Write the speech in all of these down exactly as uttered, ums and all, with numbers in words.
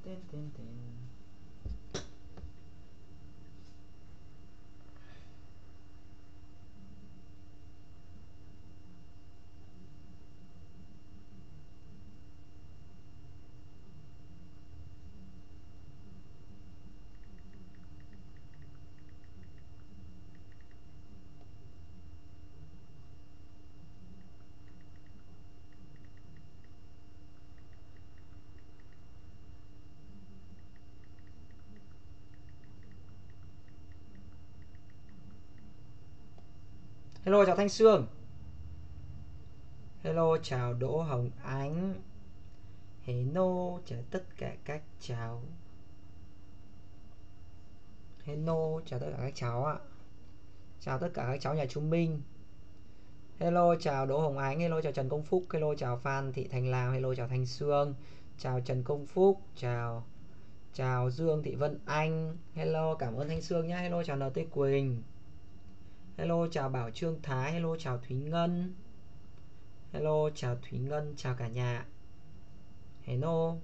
tên, tên, tên. Hello, chào Thanh Sương. Hello, chào Đỗ Hồng Ánh. Hello, chào tất cả các cháu. Hello, chào tất cả các cháu ạ. Chào tất cả các cháu nhà chúng mình. Hello, chào Đỗ Hồng Ánh. Hello, chào Trần Công Phúc. Hello, chào Phan Thị Thành Lào. Hello, chào Thanh Sương. Chào Trần Công Phúc. Chào Chào Dương Thị Vân Anh. Hello, cảm ơn Thanh Sương nhé. Hello, chào en tê Quỳnh. Hello, chào Bảo Trương Thái. Hello, chào Thúy Ngân. Hello, chào Thúy Ngân. Chào cả nhà. Hello,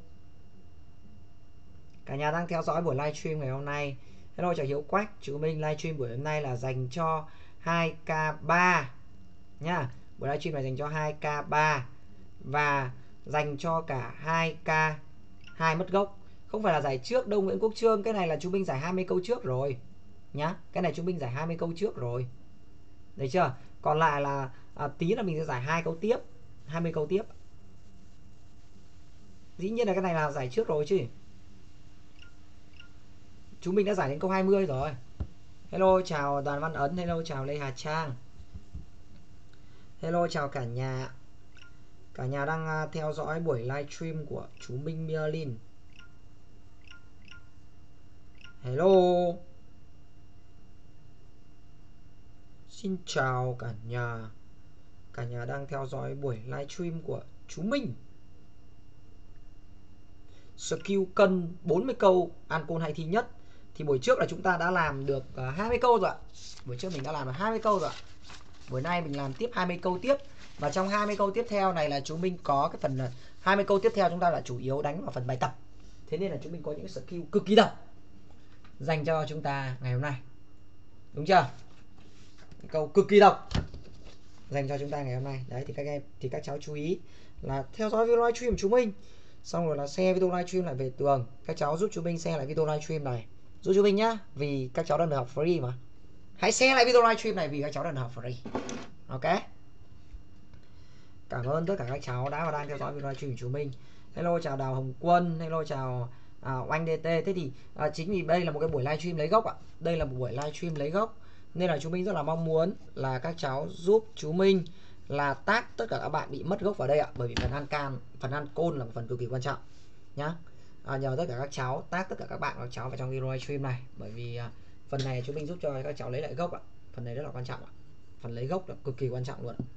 cả nhà đang theo dõi buổi livestream ngày hôm nay. Hello, chào Hiếu Quách. Chúng mình livestream buổi hôm nay là dành cho hai k ba nha. Buổi livestream này dành cho hai k ba và dành cho cả hai k hai mất gốc. Không phải là giải trước đâu Nguyễn Quốc Trương. Cái này là chúng mình giải hai mươi câu trước rồi nhá. Cái này chúng mình giải hai mươi câu trước rồi. Đấy chưa? Còn lại là à, tí là mình sẽ giải hai câu tiếp, hai mươi câu tiếp. Dĩ nhiên là cái này là giải trước rồi chứ. Chúng mình đã giải đến câu hai mươi rồi. Hello, chào Đoàn Văn Ấn. Hello, chào Lê Hà Trang. Hello, chào cả nhà. Cả nhà đang theo dõi buổi livestream của chú Minh Merlin. Hello. Xin chào cả nhà. Cả nhà đang theo dõi buổi livestream của chú Minh. Skill cân bốn mươi câu Ancon hay thi nhất. Thì buổi trước là chúng ta đã làm được hai mươi câu rồi ạ. Buổi trước mình đã làm được hai mươi câu rồi ạ. Buổi nay mình làm tiếp hai mươi câu tiếp. Và trong hai mươi câu tiếp theo này là chúng mình có cái phần hai mươi câu tiếp theo chúng ta là chủ yếu đánh vào phần bài tập. Thế nên là chúng mình có những skill cực kỳ độc dành cho chúng ta ngày hôm nay. Đúng chưa? Câu cực kỳ độc dành cho chúng ta ngày hôm nay. Đấy thì các em thì các cháu chú ý là theo dõi video livestream của chúng mình. Xong rồi là share video livestream lại về tường. Các cháu giúp chúng mình share lại video livestream này. Giúp chúng mình nhá, vì các cháu đang được học free mà. Hãy share lại video livestream này vì các cháu đang được học free. Ok. Cảm ơn tất cả các cháu đã và đang theo dõi video livestream của chúng mình. Hello, chào Đào Hồng Quân. Hello, chào à, Oanh đê tê. Thế thì à, chính vì đây là một cái buổi livestream lấy gốc ạ. Đây là một buổi livestream lấy gốc. Nên là chúng mình rất là mong muốn là các cháu giúp chú Minh là tag tất cả các bạn bị mất gốc vào đây ạ. Bởi vì phần Ancon, phần Ancon là một phần cực kỳ quan trọng nhá. À, nhờ tất cả các cháu tag tất cả các bạn các cháu vào trong video livestream này. Bởi vì à, phần này chúng mình giúp cho các cháu lấy lại gốc ạ. Phần này rất là quan trọng ạ. Phần lấy gốc là cực kỳ quan trọng luôn ạ.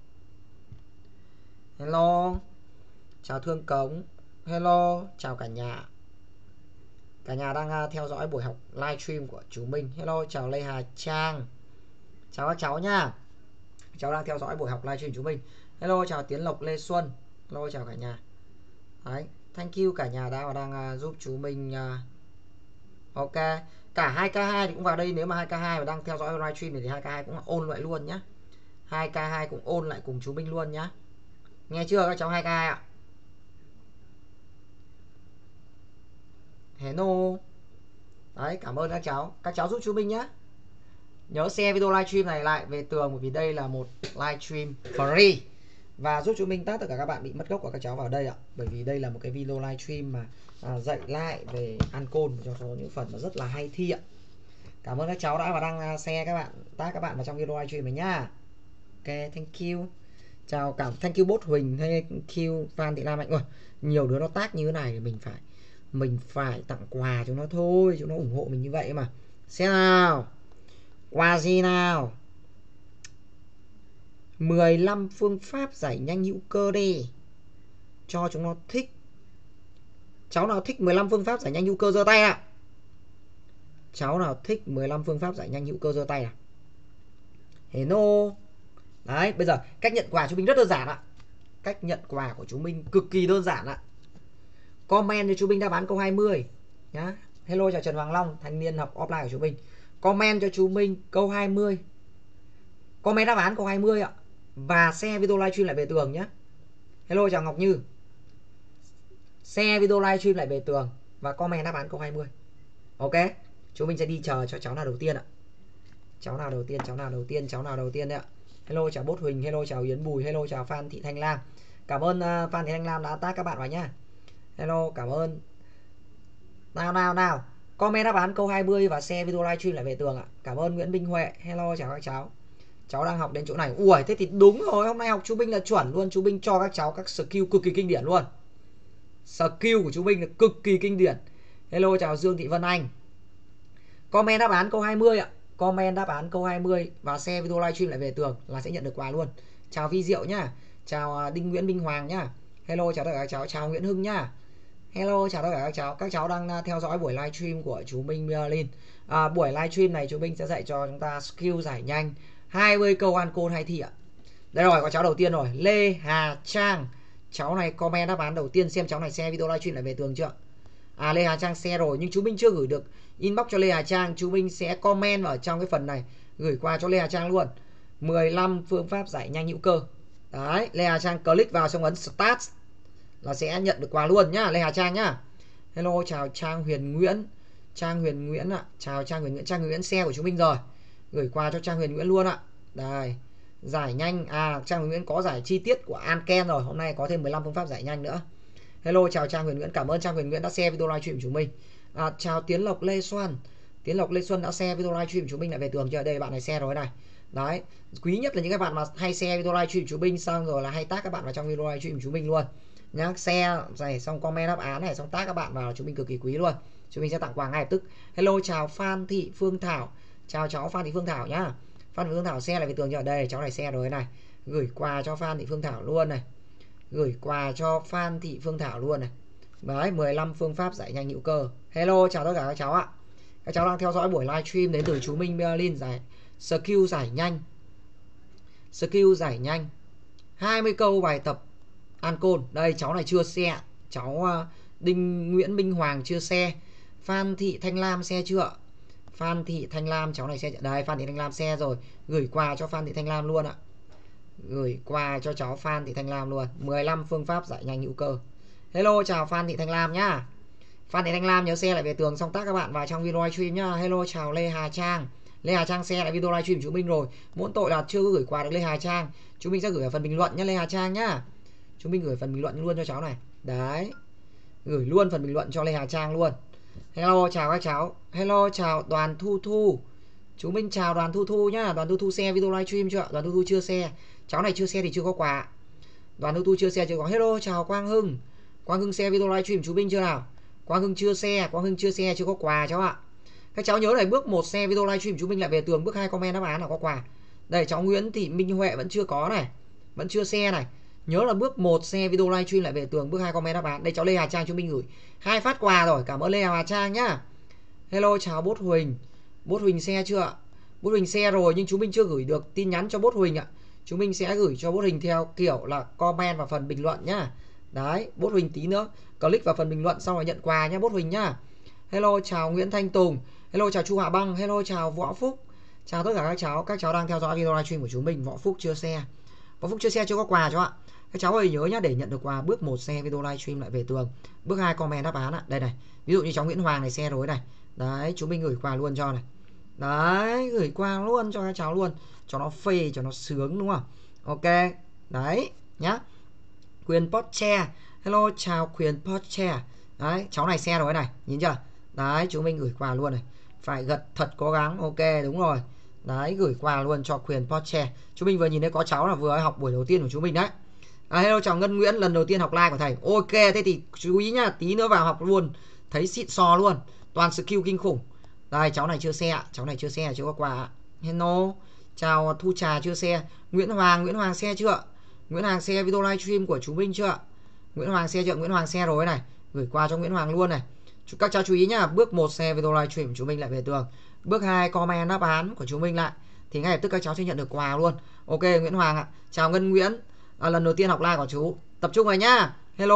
Hello, chào Thương Cống. Hello, chào cả nhà. Cả nhà đang theo dõi buổi học livestream của chú Minh. Hello, chào Lê Hà Trang. Chào các cháu nha. Cháu đang theo dõi buổi học livestream chú Minh. Hello, chào Tiến Lộc Lê Xuân. Hello, chào cả nhà. Đấy, thank you cả nhà đã và đang giúp chú Minh. Ok, cả hai k hai thì cũng vào đây. Nếu mà hai k hai mà đang theo dõi livestream thì hai k hai cũng ôn lại luôn nhá. hai k hai cũng ôn lại cùng chú Minh luôn nhá. Nghe chưa các cháu hai k hai ạ? Hello. Đấy, cảm ơn các cháu. Các cháu giúp chú Minh nhé. Nhớ share video livestream này lại về tường bởi vì đây là một livestream free. Và giúp chú Minh tag tất cả các bạn bị mất gốc của các cháu vào đây ạ. Bởi vì đây là một cái video livestream mà à, dạy lại về Ancon cho số những phần mà rất là hay thi ạ. Cảm ơn các cháu đã và đang share các bạn, tag các bạn vào trong video livestream này nhá. Ok, thank you. Chào cảm thank you bot Huỳnh, thank you Phan Thị Lam Mạnh. Ôi, nhiều đứa nó tag như thế này thì mình phải mình phải tặng quà chúng nó thôi, chúng nó ủng hộ mình như vậy mà. Xem nào, quà gì nào? Mười lăm phương pháp giải nhanh hữu cơ đi, cho chúng nó thích. Cháu nào thích mười lăm phương pháp giải nhanh hữu cơ giơ tay ạ. À? Cháu nào thích mười lăm phương pháp giải nhanh hữu cơ giơ tay à? Hello. Đấy, bây giờ cách nhận quà chúng mình rất đơn giản ạ. Cách nhận quà của chúng mình cực kỳ đơn giản ạ. comment cho chú Minh đáp án câu hai mươi nhá. Hello chào Trần Hoàng Long, thanh niên học offline của chú Minh. Comment cho chú Minh câu hai mươi. Comment đáp án câu hai mươi ạ. Và share video livestream lại về tường nhé. Hello chào Ngọc Như. Share video livestream lại về tường và comment đáp án câu hai mươi. Ok, chú Minh sẽ đi chờ cho cháu nào đầu tiên ạ. Cháu nào đầu tiên, cháu nào đầu tiên, cháu nào đầu tiên đấy ạ. Hello chào Bốt Huỳnh, hello chào Yến Bùi, hello chào Phan Thị Thanh Lam. Cảm ơn uh, Phan Thị Thanh Lam đã tag các bạn vào nhá. Hello, cảm ơn. Nào nào nào, comment đáp án câu hai mươi và share video livestream lại về tường ạ. Cảm ơn Nguyễn Minh Huệ. Hello chào các cháu. Cháu đang học đến chỗ này. Ui, thế thì đúng rồi, hôm nay học chú Minh là chuẩn luôn. Chú Minh cho các cháu các skill cực kỳ kinh điển luôn. Skill của chú Minh là cực kỳ kinh điển. Hello chào Dương Thị Vân Anh. Comment đáp án câu hai mươi ạ. Comment đáp án câu hai mươi và share video livestream lại về tường là sẽ nhận được quà luôn. Chào Vi Diệu nhá. Chào Đinh Nguyễn Minh Hoàng nhá. Hello chào tất cả các cháu. Chào Nguyễn Hưng nhá. Hello chào tất cả các cháu. Các cháu đang theo dõi buổi livestream của chú Minh Merlin. À, buổi livestream này chú Minh sẽ dạy cho chúng ta skill giải nhanh hai mươi câu ăn côn hay thi ạ. Đây rồi, có cháu đầu tiên rồi, Lê Hà Trang. Cháu này comment đáp án đầu tiên, xem cháu này share video livestream lại về tường chưa? À, Lê Hà Trang share rồi nhưng chú Minh chưa gửi được inbox cho Lê Hà Trang. Chú Minh sẽ comment ở trong cái phần này, gửi qua cho Lê Hà Trang luôn. mười lăm phương pháp giải nhanh hữu cơ. Đấy, Lê Hà Trang click vào xong ấn start là sẽ nhận được quà luôn nhá, Lê Hà Trang nhá. Hello chào Trang Huyền Nguyễn. Trang Huyền Nguyễn ạ. Chào Trang Huyền Nguyễn. Trang Huyền Nguyễn share của chú Minh rồi. Gửi quà cho Trang Huyền Nguyễn luôn ạ. Đây, giải nhanh. À, Trang Huyền Nguyễn có giải chi tiết của Anken rồi. Hôm nay có thêm mười lăm phương pháp giải nhanh nữa. Hello chào Trang Huyền Nguyễn. Cảm ơn Trang Huyền Nguyễn đã share video livestream của chúng mình. À, chào Tiến Lộc Lê Xuân. Tiến Lộc Lê Xuân đã share video livestream của chúng mình lại về tường chưa? Đây bạn này share rồi này. Đấy, quý nhất là những các bạn mà hay share video livestream của chúng mình xong rồi là hay tag các bạn vào trong video livestream của chúng mình luôn. Nhá, share này xong comment đáp án này xong tag các bạn vào, chúng mình cực kỳ quý luôn. Chúng mình sẽ tặng quà ngay lập tức. Hello chào Phan Thị Phương Thảo. Chào cháu Phan Thị Phương Thảo nhá. Phan Thị Phương Thảo share lại về tường chưa? Đây, cháu này share rồi này. Gửi quà cho Phan Thị Phương Thảo luôn này. Gửi quà cho Phan Thị Phương Thảo luôn này. Đấy, mười lăm phương pháp giải nhanh hữu cơ. Hello chào tất cả các cháu ạ. Các cháu đang theo dõi buổi livestream đến từ chú Minh Berlin giải skill giải nhanh. Skill giải nhanh hai mươi câu bài tập Ancon. Đây, cháu này chưa share. Cháu uh, Đinh Nguyễn Minh Hoàng chưa share. Phan Thị Thanh Lam share chưa? Phan Thị Thanh Lam cháu này share. Đây, Phan Thị Thanh Lam share rồi. Gửi quà cho Phan Thị Thanh Lam luôn ạ. Gửi quà cho cháu Phan Thị Thanh Lam luôn. mười lăm phương pháp giải nhanh hữu cơ. Hello chào Phan Thị Thanh Lam nhá. Phan Thị Thanh Lam nhớ share lại về tường xong tag các bạn vào trong video livestream nhá. Hello chào Lê Hà Trang. Lê Hà Trang share lại video livestream của chúng mình rồi. Muốn tội là chưa có gửi quà được Lê Hà Trang. Chúng mình sẽ gửi ở phần bình luận nhá Lê Hà Trang nhá. Chúng mình gửi phần bình luận luôn cho cháu này. Đấy. Gửi luôn phần bình luận cho Lê Hà Trang luôn. Hello chào các cháu. Hello chào Đoàn Thu Thu. Chúng mình chào Đoàn Thu Thu nhá. Đoàn Thu Thu share video livestream chưa? Đoàn Thu Thu chưa share. Cháu này chưa share thì chưa có quà. Đoàn Thu Thu chưa share chưa có. Hello chào Quang Hưng. Quang Hưng share video livestream chú Minh chưa nào? Quang Hưng chưa share, Quang Hưng chưa share chưa có quà cháu ạ. Các cháu nhớ này, bước một share video livestream chú Minh lại về tường, bước hai comment đáp án là có quà. Đây cháu Nguyễn Thị Minh Huệ vẫn chưa có này, vẫn chưa share này. Nhớ là bước một share video livestream lại về tường, bước hai comment đáp án. Đây cháu Lê Hà Trang chú Minh gửi hai phát quà rồi, cảm ơn Lê Hà Trang nhá. Hello chào Bốt Huỳnh. Bốt Huỳnh share chưa ạ? Bốt Huỳnh share rồi nhưng chú Minh chưa gửi được tin nhắn cho Bốt Huỳnh ạ. Chúng mình sẽ gửi cho Bốt Huỳnh theo kiểu là comment vào phần bình luận nhá. Đấy, Bốt Huỳnh tí nữa click vào phần bình luận xong rồi nhận quà nhá Bốt Huỳnh nhá. Hello chào Nguyễn Thanh Tùng. Hello chào Chu Hạ Băng. Hello chào Võ Phúc. Chào tất cả các cháu. Các cháu đang theo dõi video livestream của chúng mình. Võ Phúc chưa share. Võ Phúc chưa share chưa có quà cho ạ. Các cháu ơi nhớ nhá, để nhận được quà bước một share video livestream lại về tường. Bước hai comment đáp án ạ. Đây này. Ví dụ như cháu Nguyễn Hoàng này share rồi này. Đấy, chúng mình gửi quà luôn cho này. Đấy, gửi quà luôn cho các cháu luôn. Cho nó phê, cho nó sướng đúng không? Ok. Đấy, nhá. Quyền Porsche. Hello chào Quyền Porsche. Đấy, cháu này share rồi này, nhìn chưa? Đấy, chúng mình gửi quà luôn này. Phải gật thật cố gắng. Ok, đúng rồi. Đấy, gửi quà luôn cho Quyền Porsche. Chúng mình vừa nhìn thấy có cháu là vừa học buổi đầu tiên của chúng mình đấy. À, hello chào Ngân Nguyễn, lần đầu tiên học live của thầy. Ok, thế thì chú ý nhá, tí nữa vào học luôn. Thấy xịn sò luôn. Toàn skill kinh khủng. Đây, cháu này chưa share, cháu này chưa share, chưa có quà. Hello, chào Thu Trà chưa share. Nguyễn Hoàng, Nguyễn Hoàng share chưa? Nguyễn Hoàng share video livestream của chú Minh chưa? Nguyễn Hoàng share chưa? Nguyễn Hoàng share rồi này. Gửi qua cho Nguyễn Hoàng luôn này. Các cháu chú ý nhá, bước một share video livestream của chú Minh lại về tường. Bước hai comment đáp án của chú Minh lại thì ngay lập tức các cháu sẽ nhận được quà luôn. Ok Nguyễn Hoàng ạ. Chào Ngân Nguyễn. À, lần đầu tiên học live của chú. Tập trung rồi nhá. Hello.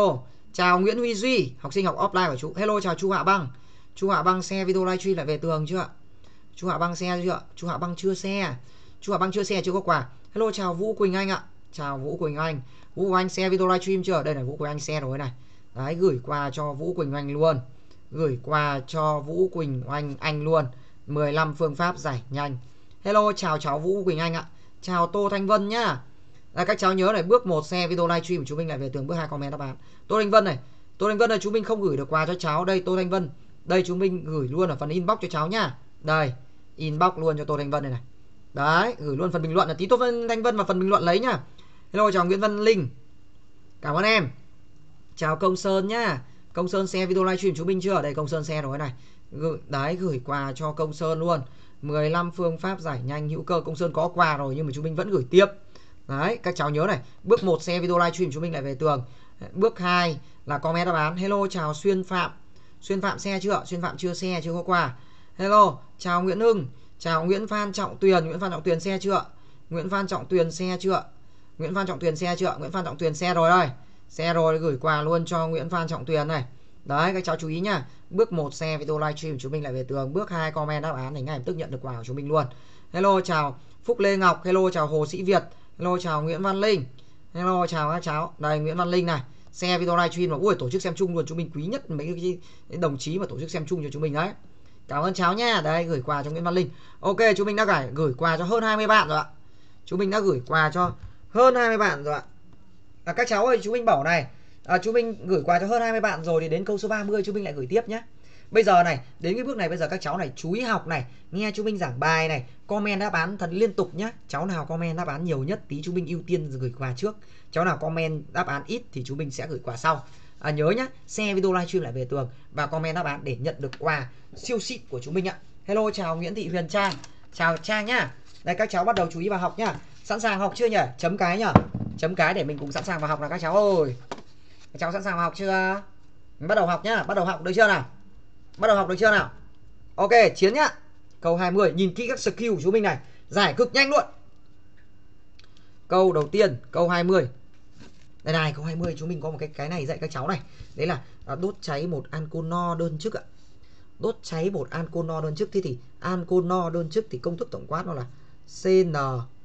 Chào Nguyễn Huy Duy, học sinh học offline của chú. Hello, chào Chu Hạ Băng. Chu Hạ Băng xe video livestream lại về tường chưa ạ? Chu Hạ Băng xe chưa ạ? Chu Hạ Băng chưa xe. Chu Hạ Băng chưa xe chưa có quà. Hello, chào Vũ Quỳnh Anh ạ. Chào Vũ Quỳnh Anh. Vũ Quỳnh Anh xe video livestream chưa? Đây là Vũ Quỳnh Anh xe rồi này. Đấy, gửi quà cho Vũ Quỳnh Anh luôn. Gửi quà cho Vũ Quỳnh Anh anh luôn. mười lăm phương pháp giải nhanh. Hello, chào cháu Vũ Quỳnh Anh ạ. Chào Tô Thanh Vân nhá. À, các cháu nhớ này, bước một xe video livestream của chú Minh lại về tường, bước hai comment đáp án. Tô Thanh Vân này, Tô Thanh Vân này, chú Minh không gửi được quà cho cháu. Đây Tô Thanh Vân, đây chú Minh gửi luôn ở phần inbox cho cháu nhá. Đây, inbox luôn cho Tô Thanh Vân này này. Đấy, gửi luôn phần bình luận là tí Tô Thanh Vân vào phần bình luận lấy nhá. Hello, chào Nguyễn Văn Linh. Cảm ơn em. Chào Công Sơn nhá. Công Sơn xe video livestream chú Minh chưa? Đây Công Sơn xe rồi này. Gửi, đấy, gửi quà cho Công Sơn luôn. mười lăm phương pháp giải nhanh hữu cơ. Công Sơn có quà rồi nhưng mà chú Minh vẫn gửi tiếp. Đấy, các cháu nhớ này, bước một xe video livestream chú Minh lại về tường. Bước hai là comment đáp án. Hello, chào Xuyên Phạm. Xuyên Phạm xe chưa? Xuyên Phạm chưa xe, chưa có quà. Hello, chào Nguyễn Hưng. Chào Nguyễn Phan Trọng Tuyền. Nguyễn Phan Trọng Tuyền xe chưa? Nguyễn Phan Trọng Tuyền xe chưa? Nguyễn Phan Trọng Tuyền xe chưa? Nguyễn Phan Trọng Tuyền xe rồi đây. Xe rồi, gửi quà luôn cho Nguyễn Phan Trọng Tuyền này. Đấy, các cháu chú ý nhá. Bước một xe video livestream chú Minh lại về tường. Bước hai comment đáp án thì ngay lập tức nhận được quà của chú Minh luôn. Hello, chào Phúc Lê Ngọc. Hello, chào Hồ Sĩ Việt. Hello, chào Nguyễn Văn Linh. Hello, chào các cháu. Đây Nguyễn Văn Linh này. Xe video livestream là ui tổ chức xem chung luôn, chú Minh quý nhất mấy cái đồng chí mà tổ chức xem chung cho chú Minh đấy. Cảm ơn cháu nha. Đây gửi quà cho Nguyễn Văn Linh. Ok, chú Minh đã gửi gửi quà cho hơn hai mươi bạn rồi ạ. Chú Minh đã gửi quà cho hơn hai mươi bạn rồi ạ. À, các cháu ơi, chú Minh bảo này, à, chú Minh gửi quà cho hơn hai mươi bạn rồi thì đến câu số ba mươi chú Minh lại gửi tiếp nhé. Bây giờ này, đến cái bước này bây giờ các cháu này chú ý học này, nghe chú Minh giảng bài này, comment đáp án thật liên tục nhé. Cháu nào comment đáp án nhiều nhất tí chú Minh ưu tiên gửi quà trước. Cháu nào comment đáp án ít thì chú Minh sẽ gửi quà sau. À, nhớ nhá, share video livestream lại về tường và comment đáp án để nhận được quà siêu xịn của chú Minh ạ. Hello, chào Nguyễn Thị Huyền Trang. Chào Trang nhá. Đây các cháu bắt đầu chú ý vào học nhá. Sẵn sàng học chưa nhỉ? Chấm cái nhá. Chấm cái để mình cùng sẵn sàng vào học nào các cháu ơi. Các cháu sẵn sàng vào học chưa? Mình bắt đầu học nhá. Bắt đầu học được chưa nào? Bắt đầu học được chưa nào? Ok, chiến nhá. Câu hai mươi, nhìn kỹ các skill của chú Minh này, giải cực nhanh luôn. Câu đầu tiên, câu hai mươi. Đây này, câu hai mươi chú Minh có một cái cái này dạy các cháu này. Đấy là đốt cháy một ancol no đơn chức ạ. Đốt cháy một ancol no đơn chức. Thế thì ancol no đơn chức thì công thức tổng quát nó là xê en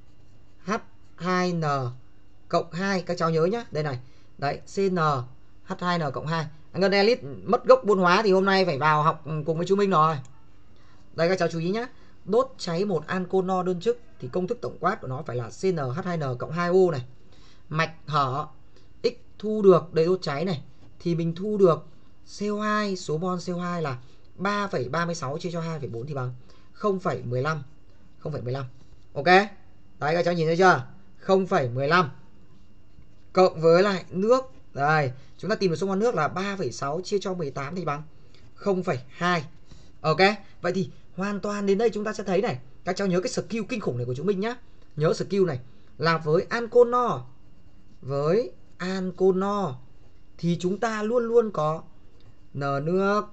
hát hai en cộng hai. Các cháu nhớ nhá. Đây này. Đấy, xê en hát hai en cộng hai. Ngân Elite mất gốc buôn hóa thì hôm nay phải vào học cùng với chú Minh rồi. Đây các cháu chú ý nhá. Đốt cháy một ancol no đơn chức thì công thức tổng quát của nó phải là xê en hát hai en cộng hai O này. Mạch hở x thu được đây đốt cháy này thì mình thu được xê o hai, số mol xê o hai là ba phẩy ba mươi sáu chia cho hai phẩy bốn thì bằng không phẩy mười lăm. không phẩy mười lăm. Ok. Đấy các cháu nhìn thấy chưa? không phẩy mười lăm cộng với lại nước. Đây, chúng ta tìm được số mol nước là ba phẩy sáu chia cho mười tám thì bằng không phẩy hai. Ok. Vậy thì hoàn toàn đến đây chúng ta sẽ thấy này, các cháu nhớ cái skill kinh khủng này của chúng mình nhá. Nhớ skill này là với ancol no, với ancol no thì chúng ta luôn luôn có N nước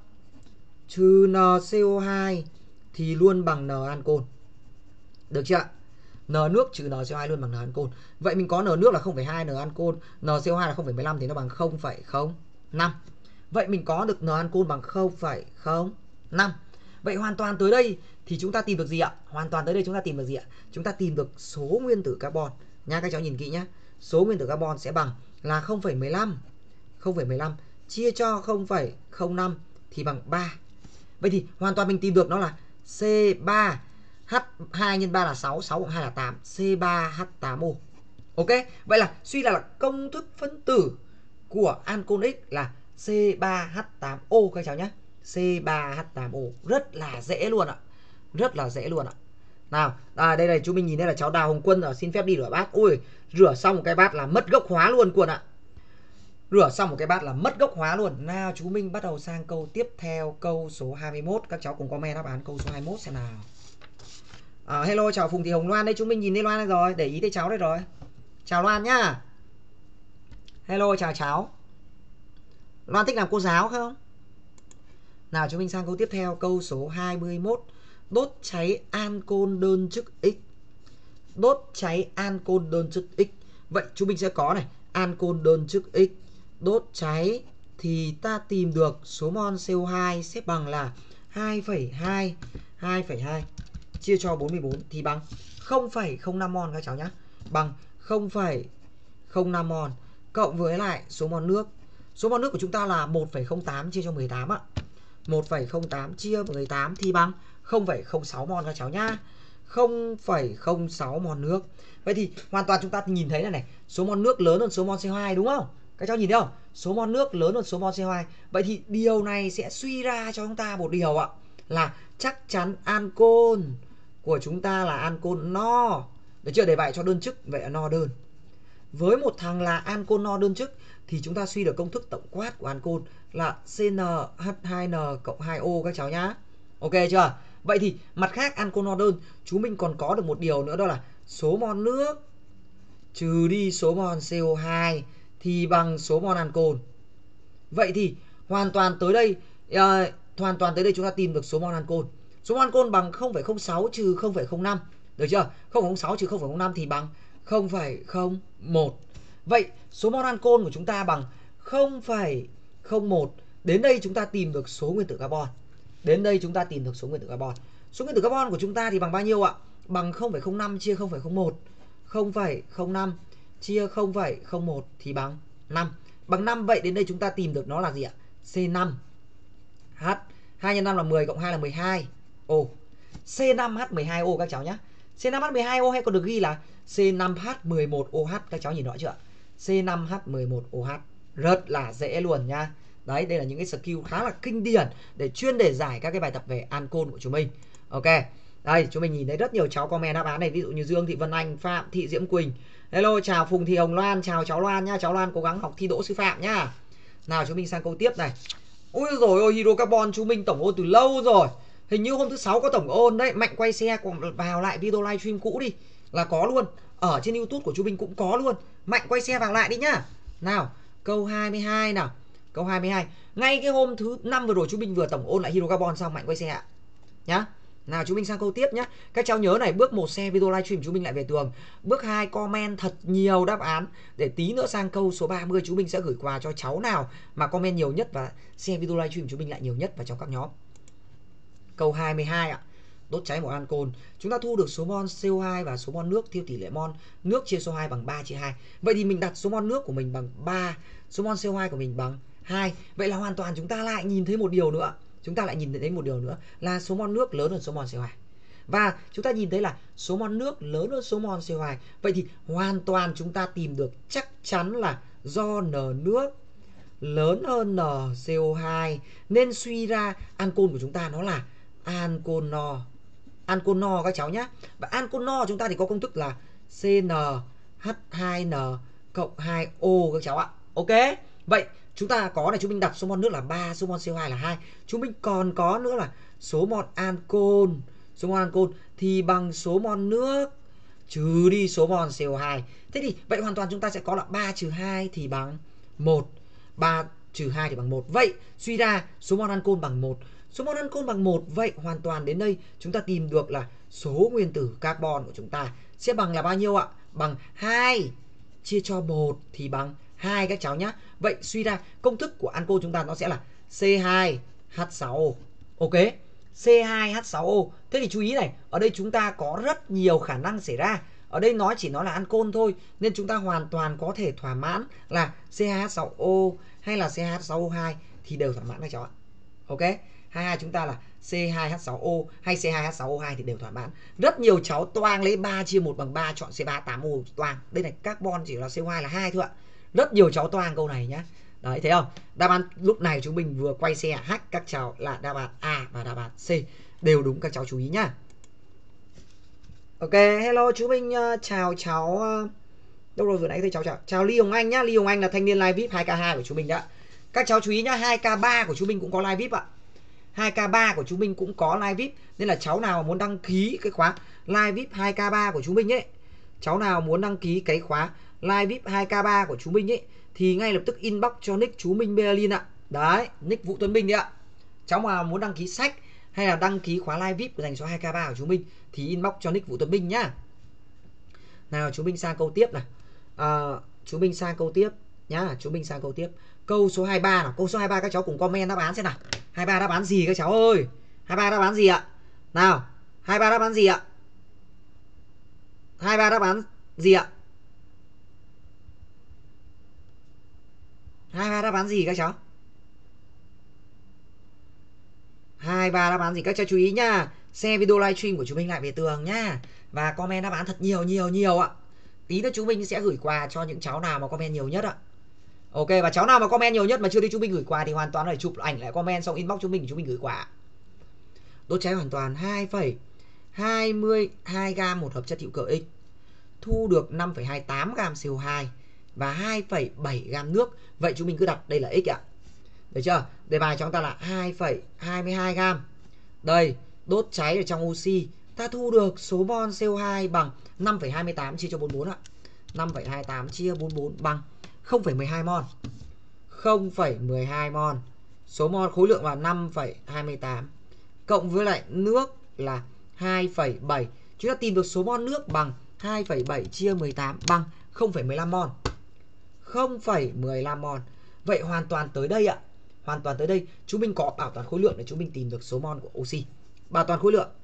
trừ N xê o hai thì luôn bằng N ancol. Được chưa ạ? N nước trừ N xê o hai luôn bằng N ancol. Vậy mình có N nước là không phẩy hai N ancol, N xê o hai là không phẩy mười lăm thì nó bằng không phẩy không năm. Vậy mình có được N ancol bằng không phẩy không năm. Vậy hoàn toàn tới đây thì chúng ta tìm được gì ạ? Hoàn toàn tới đây chúng ta tìm được gì ạ? Chúng ta tìm được số nguyên tử carbon. Nha các cháu nhìn kỹ nhá. Số nguyên tử carbon sẽ bằng là không phẩy mười lăm. không phẩy mười lăm chia cho không phẩy không năm thì bằng ba. Vậy thì hoàn toàn mình tìm được nó là xê ba H hai nhân ba là sáu, sáu cộng hai là tám, xê ba H tám O. Ok, vậy là suy ra là công thức phân tử của ancol X là xê ba H tám O các cháu nhé. xê ba H tám O rất là dễ luôn ạ. Rất là dễ luôn ạ. Nào, à, đây này chú mình nhìn đây là cháu Đào Hồng Quân ở, xin phép đi rửa bát. Ui, rửa xong một cái bát là mất gốc hóa luôn quân ạ. Rửa xong một cái bát là mất gốc hóa luôn. Nào chú Minh bắt đầu sang câu tiếp theo, câu số hai mươi mốt. Các cháu cùng comment đáp án câu số hai mươi mốt xem nào. À, hello, chào Phùng Thị Hồng Loan đây, chú Minh nhìn thấy Loan đây rồi, để ý thấy cháu đây rồi. Chào Loan nhá. Hello, chào cháu. Loan thích làm cô giáo không? Nào chú Minh sang câu tiếp theo, câu số hai mươi mốt. Đốt cháy ancol đơn chức X. Đốt cháy ancol đơn chức X. Vậy chú Minh sẽ có này, ancol đơn chức X đốt cháy thì ta tìm được số mol xê o hai sẽ bằng là hai phẩy hai, hai phẩy hai chia cho bốn mươi bốn thì bằng không phẩy không năm mol các cháu nhé. Bằng không phẩy không năm mol cộng với lại số mol nước. Số mol nước của chúng ta là một phẩy không tám chia cho mười tám ạ. một phẩy không tám chia mười tám thì bằng không phẩy không sáu mol các cháu nhá. không phẩy không sáu mol nước. Vậy thì hoàn toàn chúng ta nhìn thấy là này, số mol nước lớn hơn số mol xê o hai đúng không? Các cháu nhìn thấy không? Số mol nước lớn hơn số mol xê o hai. Vậy thì điều này sẽ suy ra cho chúng ta một điều ạ, là chắc chắn ancol của chúng ta là ancol no. Được chưa? Để vậy cho đơn chức, vậy là no đơn. Với một thằng là ancol no đơn chức thì chúng ta suy được công thức tổng quát của ancol là xê en hát hai en cộng hai O các cháu nhá. Ok chưa? Vậy thì mặt khác ancol no đơn chúng mình còn có được một điều nữa, đó là số mol nước trừ đi số mol xê o hai thì bằng số mol ancol. Vậy thì hoàn toàn tới đây uh, hoàn toàn tới đây chúng ta tìm được số mol ancol. Số mol ancol bằng không phẩy không sáu trừ không phẩy không năm. Được chưa? không phẩy không sáu trừ không phẩy không năm thì bằng không phẩy không một. Vậy số mol ancol của chúng ta bằng không phẩy không một. Đến đây chúng ta tìm được số nguyên tử carbon. Đến đây chúng ta tìm được số nguyên tử carbon. Số nguyên tử carbon của chúng ta thì bằng bao nhiêu ạ? Bằng không phẩy không năm chia không phẩy không một. không phẩy không năm chia không phẩy không một thì bằng năm. Bằng năm. Vậy đến đây chúng ta tìm được nó là gì ạ? xê năm H. hai nhân năm là mười, cộng hai là mười hai O. xê năm H mười hai O các cháu nhé. xê năm H mười hai O hay còn được ghi là xê năm H mười một O H. Các cháu nhìn rõ chưa? xê năm H mười một O H. Rất là dễ luôn nha. Đấy, đây là những cái skill khá là kinh điển để chuyên để giải các cái bài tập về ancol của chúng mình. Ok. Đây, chúng mình nhìn thấy rất nhiều cháu comment đáp án này, ví dụ như Dương Thị Vân Anh, Phạm Thị Diễm Quỳnh. Hello, chào Phùng Thị Hồng Loan, chào cháu Loan nhá, cháu Loan cố gắng học thi đỗ sư phạm nhá. Nào chúng mình sang câu tiếp này. Ôi rồi ôi, hydrocarbon chúng mình tổng ôn từ lâu rồi. Hình như hôm thứ sáu có tổng ôn đấy. Mạnh quay xe còn vào lại video livestream cũ đi là có luôn. Ở trên YouTube của chúng mình cũng có luôn. Mạnh quay xe vào lại đi nhá. Nào, câu hai mươi hai nào. Câu hai mươi hai. Ngay cái hôm thứ năm vừa rồi chúng mình vừa tổng ôn lại hydrocarbon xong Mạnh quay xe ạ. Nhá. Nào chúng mình sang câu tiếp nhá. Các cháu nhớ này, bước một share video livestream chúng mình lại về tường. Bước hai comment thật nhiều đáp án để tí nữa sang câu số ba mươi chúng mình sẽ gửi quà cho cháu nào mà comment nhiều nhất và share video livestream chúng mình lại nhiều nhất vào trong các nhóm. Câu hai mươi hai ạ. Đốt cháy một ancol. Chúng ta thu được số mol xê o hai và số mol nước theo tỷ lệ mol nước chia số hai bằng ba chia hai. Vậy thì mình đặt số mol nước của mình bằng ba, số mol xê o hai của mình bằng hai. Vậy là hoàn toàn chúng ta lại nhìn thấy một điều nữa. Chúng ta lại nhìn thấy một điều nữa là số mol nước lớn hơn số mol xê o hai. Và chúng ta nhìn thấy là số mol nước lớn hơn số mol xê o hai. Vậy thì hoàn toàn chúng ta tìm được chắc chắn là do N nước lớn hơn N xê o hai nên suy ra ancol của chúng ta nó là ancol no. Ancol no các cháu nhé. Và ancol no chúng ta thì có công thức là xê en hát hai en cộng hai O các cháu ạ. Ok. Vậy chúng ta có này, chúng mình đặt số mol nước là ba, số mol xê o hai là hai. Chúng mình còn có nữa là số mol ancol. Số mol ancol thì bằng số mol nước trừ đi số mol xê o hai. Thế thì vậy hoàn toàn chúng ta sẽ có là ba trừ hai thì bằng một. ba trừ hai thì bằng một. Vậy suy ra số mol ancol bằng một. Số mol ancol bằng một. Vậy hoàn toàn đến đây chúng ta tìm được là số nguyên tử carbon của chúng ta sẽ bằng là bao nhiêu ạ? Bằng hai chia cho một thì bằng hai các cháu nhé. Vậy suy ra công thức của ancol chúng ta nó sẽ là xê hai H sáu O. Ok. xê hai H sáu O. Thế thì chú ý này, ở đây chúng ta có rất nhiều khả năng xảy ra. Ở đây nói chỉ nói là ancol thôi nên chúng ta hoàn toàn có thể thỏa mãn là xê hai H sáu O hay là xê hai H sáu O hai thì đều thỏa mãn các cháu ạ. Ok. hai hai chúng ta là xê hai H sáu O hay xê hai H sáu O hai thì đều thỏa mãn. Rất nhiều cháu toang lấy ba chia một bằng ba chọn xê ba tám O toang. Đây này, carbon chỉ là xê o hai là hai thôi ạ. Rất nhiều cháu toang câu này nhá. Đấy, thấy không? Đáp án lúc này chúng mình vừa quay xe H các cháu là đáp án A và đáp án C đều đúng, các cháu chú ý nhá. Ok, hello chú mình uh, chào cháu uh, đâu rồi vừa nãy thấy cháu chào. Chào Ly Hồng Anh nhá. Ly Hồng Anh là thanh niên live vê i pê hai K hai của chúng mình đã. Các cháu chú ý nhá, hai K ba của chúng mình cũng có live vê i pê ạ. hai K ba của chúng mình cũng có live vê i pê nên là cháu nào muốn đăng ký cái khóa live vê i pê hai K ba của chúng mình ấy, cháu nào muốn đăng ký cái khóa live vê i pê hai K ba của chúng mình ấy thì ngay lập tức inbox cho nick chú Minh Berlin ạ. Đấy, nick Vũ Tuấn Minh đấy ạ. Cháu mà muốn đăng ký sách hay là đăng ký khóa live vê i pê dành cho hai K ba của chúng mình thì inbox cho nick Vũ Tuấn Minh nhá. Nào chúng mình sang câu tiếp này. À, chúng mình sang câu tiếp. nhá. Chúng mình sang câu tiếp. Câu số hai mươi ba nào. Câu số hai mươi ba các cháu cùng comment đáp án xem nào. hai mươi ba đáp án gì các cháu ơi? hai mươi ba đáp án gì ạ? Nào, hai mươi ba đáp án gì ạ? hai mươi ba đáp án gì ạ? hai mươi ba đáp án gì các cháu? hai mươi ba đáp án gì các cháu chú ý nhá. Share video livestream của chúng mình lại về tường nhá. Và comment đáp án thật nhiều nhiều nhiều ạ. Tí nữa chúng mình sẽ gửi quà cho những cháu nào mà comment nhiều nhất ạ. Ok, và cháu nào mà comment nhiều nhất mà chưa thấy chúng mình gửi quà thì hoàn toàn phải chụp ảnh lại comment xong inbox chúng mình chúng mình gửi quà. Đốt cháy hoàn toàn hai phẩy hai mươi hai gam một hợp chất hữu cơ X, thu được năm phẩy hai mươi tám gam xê o hai và hai phẩy bảy gam nước. Vậy chúng mình cứ đặt đây là X ạ. Được chưa? Đề bài cho chúng ta là hai phẩy hai mươi hai gam. Đây, đốt cháy ở trong oxy, ta thu được số mol xê o hai bằng năm phẩy hai mươi tám chia cho bốn mươi bốn ạ. năm phẩy hai mươi tám chia bốn mươi bốn bằng không phẩy mười hai mol. không phẩy mười hai mol. Số mol khối lượng là năm phẩy hai mươi tám. Cộng với lại nước là hai phẩy bảy. Chúng ta tìm được số mol nước bằng hai phẩy bảy chia mười tám bằng không phẩy mười lăm mol. không phẩy mười lăm mol. Vậy hoàn toàn tới đây ạ. Hoàn toàn tới đây chúng mình có bảo toàn khối lượng để chúng mình tìm được số mol của oxy. Bảo toàn khối lượng.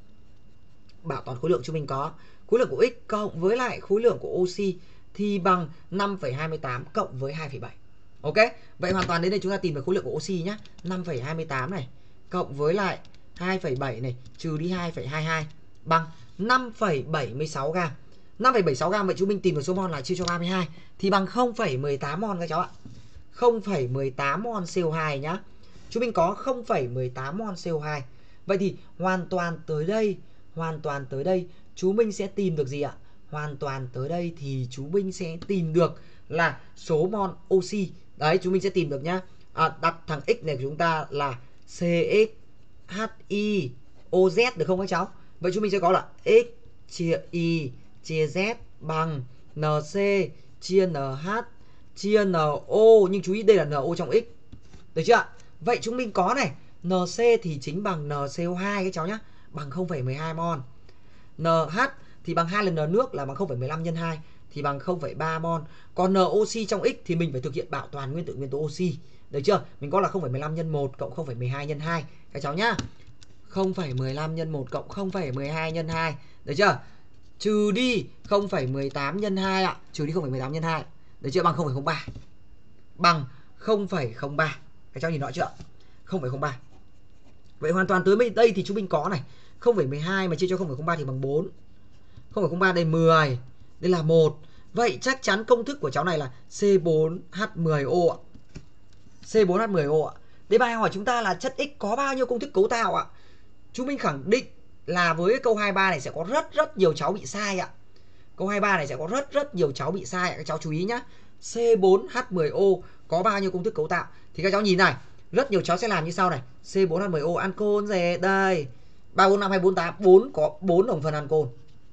Bảo toàn khối lượng chúng mình có khối lượng của X cộng với lại khối lượng của oxy thì bằng năm phẩy hai mươi tám cộng với hai phẩy bảy. Ok, vậy hoàn toàn đến đây chúng ta tìm được khối lượng của oxy nhé. năm phẩy hai mươi tám này cộng với lại hai phẩy bảy này trừ đi hai phẩy hai mươi hai bằng năm phẩy bảy mươi sáu gam. năm phẩy bảy mươi sáu gam. Vậy chúng mình tìm được số mol là chia cho ba mươi hai thì bằng không phẩy mười tám mol các cháu ạ. không phẩy mười tám mol xê o hai nhá. Chúng mình có không phẩy mười tám mol xê o hai. Vậy thì hoàn toàn tới đây, hoàn toàn tới đây chúng mình sẽ tìm được gì ạ? Hoàn toàn tới đây thì chúng mình sẽ tìm được là số mol oxy. Đấy, chúng mình sẽ tìm được nhá. À, đặt thằng X này của chúng ta là xê ích hát i o zét được không các cháu? Vậy chúng mình sẽ có là X chia Y chia Z bằng en xê chia en hát chia en o. Nhưng chú ý đây là en o trong X. Được chưa? Vậy chúng mình có này, en xê thì chính bằng en xê o hai các cháu nhá, bằng không phẩy mười hai mol. en hát thì bằng hai lần n nước là bằng không phẩy mười lăm nhân hai thì bằng không phẩy ba mol. Còn n oxy trong X thì mình phải thực hiện bảo toàn nguyên tử nguyên tố oxy. Được chưa? Mình có là không phẩy mười lăm nhân một cộng không phẩy mười hai nhân hai các cháu nhá. không phẩy mười lăm nhân một cộng không phẩy mười hai nhân hai. Được chưa? Trừ đi không phẩy mười tám nhân hai ạ. Trừ đi không phẩy mười tám nhân hai. Được chưa? Bằng không phẩy không ba. Bằng không phẩy không ba. Các cháu nhìn rõ chưa? không phẩy không ba. Vậy hoàn toàn tới đây thì chúng mình có này, không phẩy mười hai mà chia cho không phẩy không ba thì bằng bốn. không phẩy không ba đây mười, đây là một. Vậy chắc chắn công thức của cháu này là xê bốn hát mười o ạ. xê bốn hát mười o ạ. Đề bài hỏi chúng ta là chất X có bao nhiêu công thức cấu tạo ạ? Chúng mình khẳng định là với câu hai mươi ba này sẽ có rất rất nhiều cháu bị sai ạ. Câu hai mươi ba này sẽ có rất rất nhiều cháu bị sai ạ. Các cháu chú ý nhá. xê bốn hát mười o có bao nhiêu công thức cấu tạo? Thì các cháu nhìn này, rất nhiều cháu sẽ làm như sau này. xê bốn hát mười o ancol gì? Đây. ba bốn năm hai bốn tám, bốn có bốn đồng phân ancol.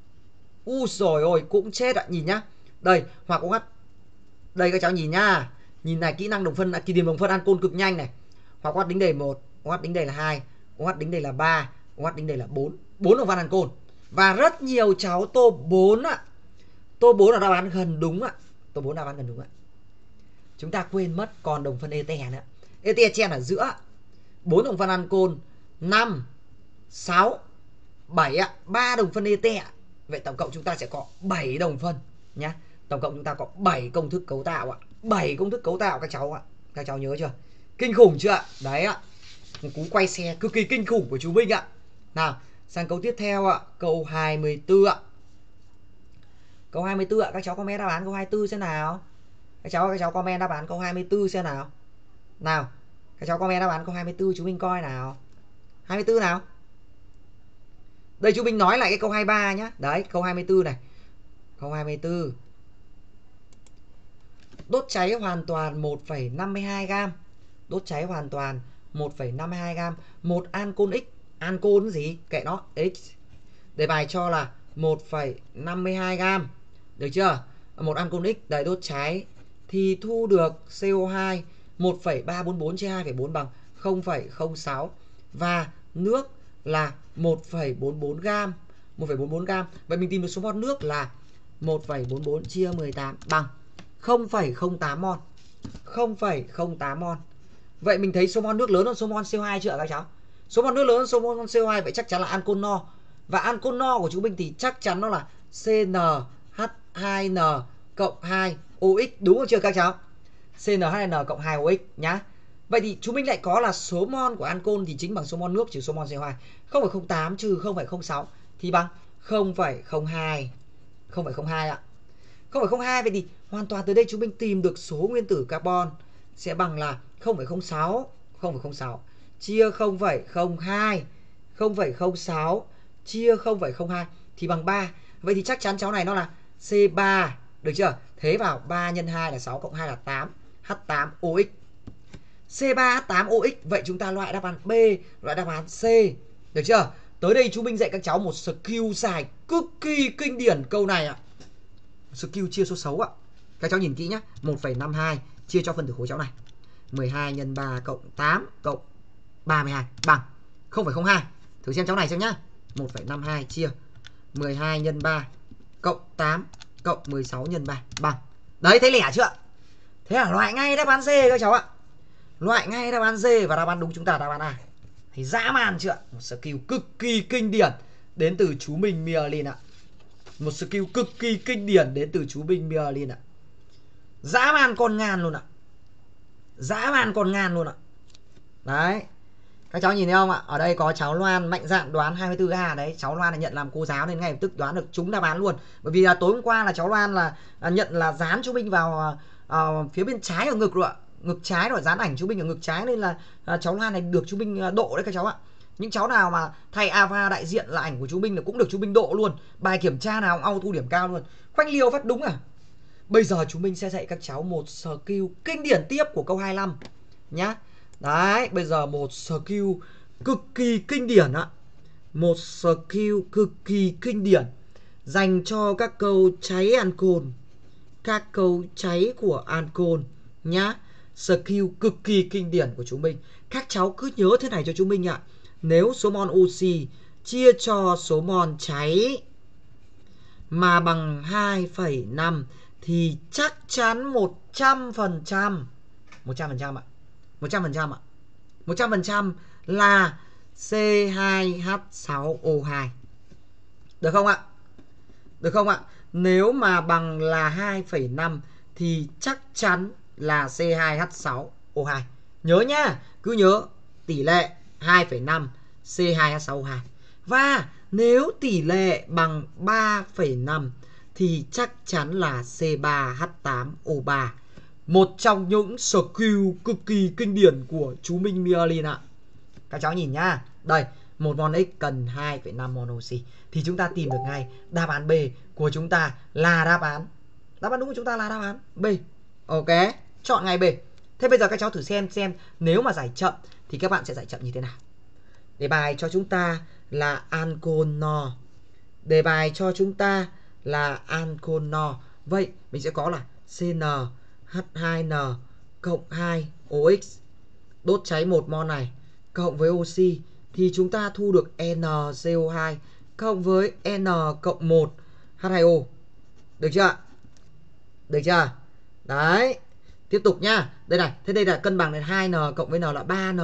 Úi rồi ôi, cũng chết ạ, nhìn nhá. Đây, hoặc OH. Đây các cháu nhìn nhá. Nhìn này, kỹ năng đồng phân, kỳ điểm đồng phân ancol cực nhanh này. Hoặc OH đính đề một, OH đính đề là hai, OH đính đề là ba, OH đính đề là bốn. bốn đồng phân ancol. Và rất nhiều cháu tô bốn ạ. Tô bốn là đáp án gần đúng ạ. Tô bốn đáp án gần đúng ạ. Chúng ta quên mất còn đồng phân ete nữa. Ete chen ở giữa. bốn đồng phân ancol, năm, sáu, bảy ạ, ba đồng phân ete ạ. Vậy tổng cộng chúng ta sẽ có bảy đồng phân nhá. Tổng cộng chúng ta có bảy công thức cấu tạo ạ. bảy công thức cấu tạo các cháu ạ. Các cháu nhớ chưa? Kinh khủng chưa ạ? Đấy ạ. Một cú quay xe cực kỳ kinh khủng của chú Minh ạ. Nào, sang câu tiếp theo ạ, câu hai mươi tư ạ. Câu hai mươi tư ạ, các cháu comment đáp án câu hai mươi tư xem nào. Các cháu các cháu comment đáp án câu hai mươi tư xem nào. Nào, các cháu comment đáp án câu hai mươi tư chúng mình coi nào. hai mươi tư nào. Đây chúng mình nói lại cái câu hai mươi ba nhá. Đấy, câu hai mươi tư này. Câu hai mươi tư. Đốt cháy hoàn toàn một phẩy năm mươi hai gam. Đốt cháy hoàn toàn một phẩy năm mươi hai gam một ancol X. Ancol gì? Kệ nó, X. Đề bài cho là một phẩy năm mươi hai gam. Được chưa? Một ancol X đầy đốt cháy thì thu được xê o hai một phẩy ba bốn bốn chia hai phẩy bốn bằng không phẩy không sáu và nước là một phẩy bốn bốn gam. một phẩy bốn bốn gam. Vậy mình tìm được số mol nước là một phẩy bốn bốn chia mười tám bằng không phẩy không tám mol. không phẩy không tám mol. Vậy mình thấy số mol nước lớn hơn số mol xê o hai chưa các cháu? Số mol nước lớn hơn số mol xê o hai, vậy chắc chắn là ancol no. Và ancol no của chúng mình thì chắc chắn nó là xê en hát hai en cộng hai o ích, đúng không chưa các cháu? xê en hát hai en cộng hai o ích nhá. Vậy thì chúng mình lại có là số mol của ancol thì chính bằng số mol nước trừ số mol xê o hai. không phẩy không tám trừ không phẩy không sáu thì bằng không phẩy không hai. không phẩy không hai ạ. không phẩy không hai, vậy thì hoàn toàn từ đây chúng mình tìm được số nguyên tử carbon sẽ bằng là không phẩy không sáu. không phẩy không sáu chia không phẩy không hai. không phẩy không sáu chia không phẩy không hai thì bằng ba. Vậy thì chắc chắn cháu này nó là xê ba, được chưa? Thế vào ba nhân hai là sáu cộng hai là tám, hát tám o ích. xê ba hát tám o ích, vậy chúng ta loại đáp án B, loại đáp án C, được chưa? Tới đây chúng mình dạy các cháu một skill dài cực kỳ kinh điển câu này ạ. Skill chia số xấu ạ. Các cháu nhìn kỹ nhé. một phẩy năm hai chia cho phân tử khối cháu này. mười hai nhân ba cộng tám cộng ba mươi hai bằng không phẩy không hai. Thử xem cháu này xem nhá. một phẩy năm hai chia mười hai nhân ba cộng tám cộng mười sáu nhân ba bằng. Đấy, thấy lẻ chưa? Thế là loại ngay đáp án D các cháu ạ. Loại ngay đáp án D và đáp án đúng chúng ta đáp án A. Thấy dã man chưa? Một skill cực kỳ kinh điển đến từ chú mình Mierlin ạ. Một skill cực kỳ kinh điển đến từ chú Minh Mierlin ạ. Dã man con ngàn luôn ạ. Dã man con ngàn luôn ạ. Đấy. Các cháu nhìn thấy không ạ? Ở đây có cháu Loan mạnh dạn đoán hai mươi tư A đấy. Cháu Loan là nhận làm cô giáo nên ngay lập tức đoán được trúng đáp án luôn. Bởi vì là tối hôm qua là cháu Loan là à, nhận là dán chú Minh vào à, phía bên trái ở ngực rồi ạ. Ngực trái rồi, dán ảnh chú Minh ở ngực trái nên là à, cháu Loan này được chú Minh độ đấy các cháu ạ. Những cháu nào mà thay ava đại diện là ảnh của chú Minh là cũng được chú Minh độ luôn. Bài kiểm tra nào cũng auto điểm cao luôn. Khoanh liêu phát đúng à. Bây giờ chú Minh sẽ dạy các cháu một skill kinh điển tiếp của câu hai mươi lăm nhá. Đấy, bây giờ một skill cực kỳ kinh điển ạ. Một skill cực kỳ kinh điển dành cho các câu cháy ancol, các câu cháy của ancol nhá. Skill cực kỳ kinh điển của chúng mình. Các cháu cứ nhớ thế này cho chúng mình ạ. Nếu số mol oxy chia cho số mol cháy mà bằng hai phẩy năm thì chắc chắn một trăm phần trăm một trăm phần trăm ạ. một trăm phần trăm ạ. một trăm phần trăm là xê hai hát sáu o hai. Được không ạ? Được không ạ? Nếu mà bằng là hai phẩy năm thì chắc chắn là xê hai hát sáu o hai. Nhớ nhá, cứ nhớ tỷ lệ hai phẩy năm xê hai hát sáu o hai. Và nếu tỷ lệ bằng ba phẩy năm thì chắc chắn là xê ba hát tám o ba. Một trong những skill cực kỳ kinh điển của chú Minh Mierlin ạ. Các cháu nhìn nhá. Đây, một mol X cần hai phẩy năm mol oxy thì chúng ta tìm được ngay đáp án B của chúng ta là đáp án. Đáp án đúng của chúng ta là đáp án B. Ok, chọn ngay B. Thế bây giờ các cháu thử xem xem nếu mà giải chậm thì các bạn sẽ giải chậm như thế nào. Đề bài cho chúng ta là ancol no. Đề bài cho chúng ta là ancol no. Vậy mình sẽ có là xê en hát hai en cộng hai o ích. Đốt cháy một mol này cộng với oxy thì chúng ta thu được en xê o hai cộng với N cộng một H hai O. Được chưa ạ? Được chưa? Đấy. Tiếp tục nhá. Đây này, thế đây là cân bằng đến hai N cộng với N là ba N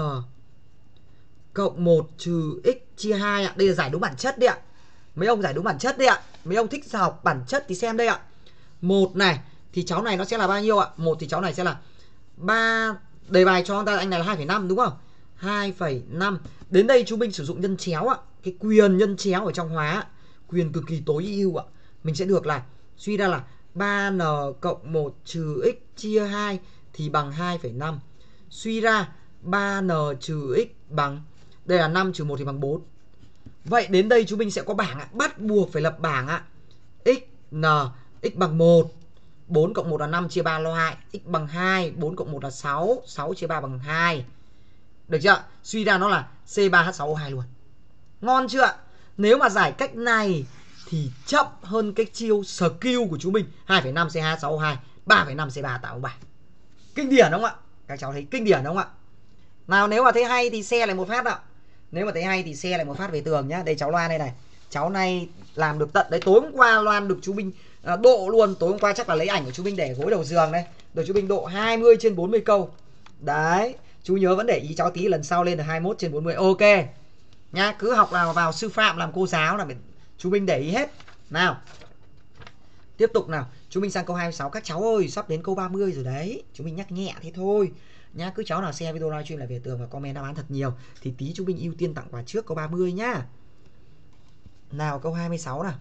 cộng một trừ x chia hai ạ. Đây là giải đúng bản chất đấy ạ. Mấy ông giải đúng bản chất đấy ạ. Mấy ông thích học bản chất thì xem đây ạ. một này thì cháu này nó sẽ là bao nhiêu ạ? một thì cháu này sẽ là ba. Đề bài cho ta anh này là hai phẩy năm đúng không? hai phẩy năm. Đến đây chú Minh sử dụng nhân chéo ạ. Cái quyền nhân chéo ở trong hóa, quyền cực kỳ tối ưu ạ. Mình sẽ được là suy ra là ba N cộng một trừ x chia hai thì bằng hai phẩy năm. Suy ra ba N trừ x bằng, đây là năm trừ một thì bằng bốn. Vậy đến đây chú Minh sẽ có bảng ạ. Bắt buộc phải lập bảng ạ. X, N, x bằng một. bốn cộng một là năm chia ba loại. X bằng hai. bốn cộng một là sáu. sáu chia ba bằng hai. Được chưa? Suy ra nó là xê ba hát sáu o hai luôn. Ngon chưa ạ? Nếu mà giải cách này thì chậm hơn cái chiêu skill của chú mình. hai phẩy năm xê hai hát sáu o hai, ba phẩy năm xê ba tám o ba. Kinh điển đúng không ạ? Các cháu thấy kinh điển đúng không ạ? Nào nếu mà thấy hay thì share lại một phát ạ. Nếu mà thấy hay thì share lại một phát về tường nhá. Đây cháu Loan đây này. Cháu này làm được tận đấy. Tối hôm qua Loan được chú Minh à, độ luôn. Tối hôm qua chắc là lấy ảnh của chú Minh để gối đầu giường đây. Được chú Minh độ hai mươi trên bốn mươi câu. Đấy, chú nhớ vẫn để ý cháu tí, lần sau lên được hai mươi mốt trên bốn mươi. Ok nha, cứ học nào vào sư phạm làm cô giáo là chú Minh để ý hết. Nào, tiếp tục nào, chú Minh sang câu hai mươi sáu. Các cháu ơi, sắp đến câu ba mươi rồi đấy. Chú Minh nhắc nhẹ thế thôi nhá. Cứ cháu nào xem video livestream lại về tường và comment đáp án thật nhiều thì tí chú Minh ưu tiên tặng quà trước câu ba mươi nhá. Nào, câu hai mươi sáu nào.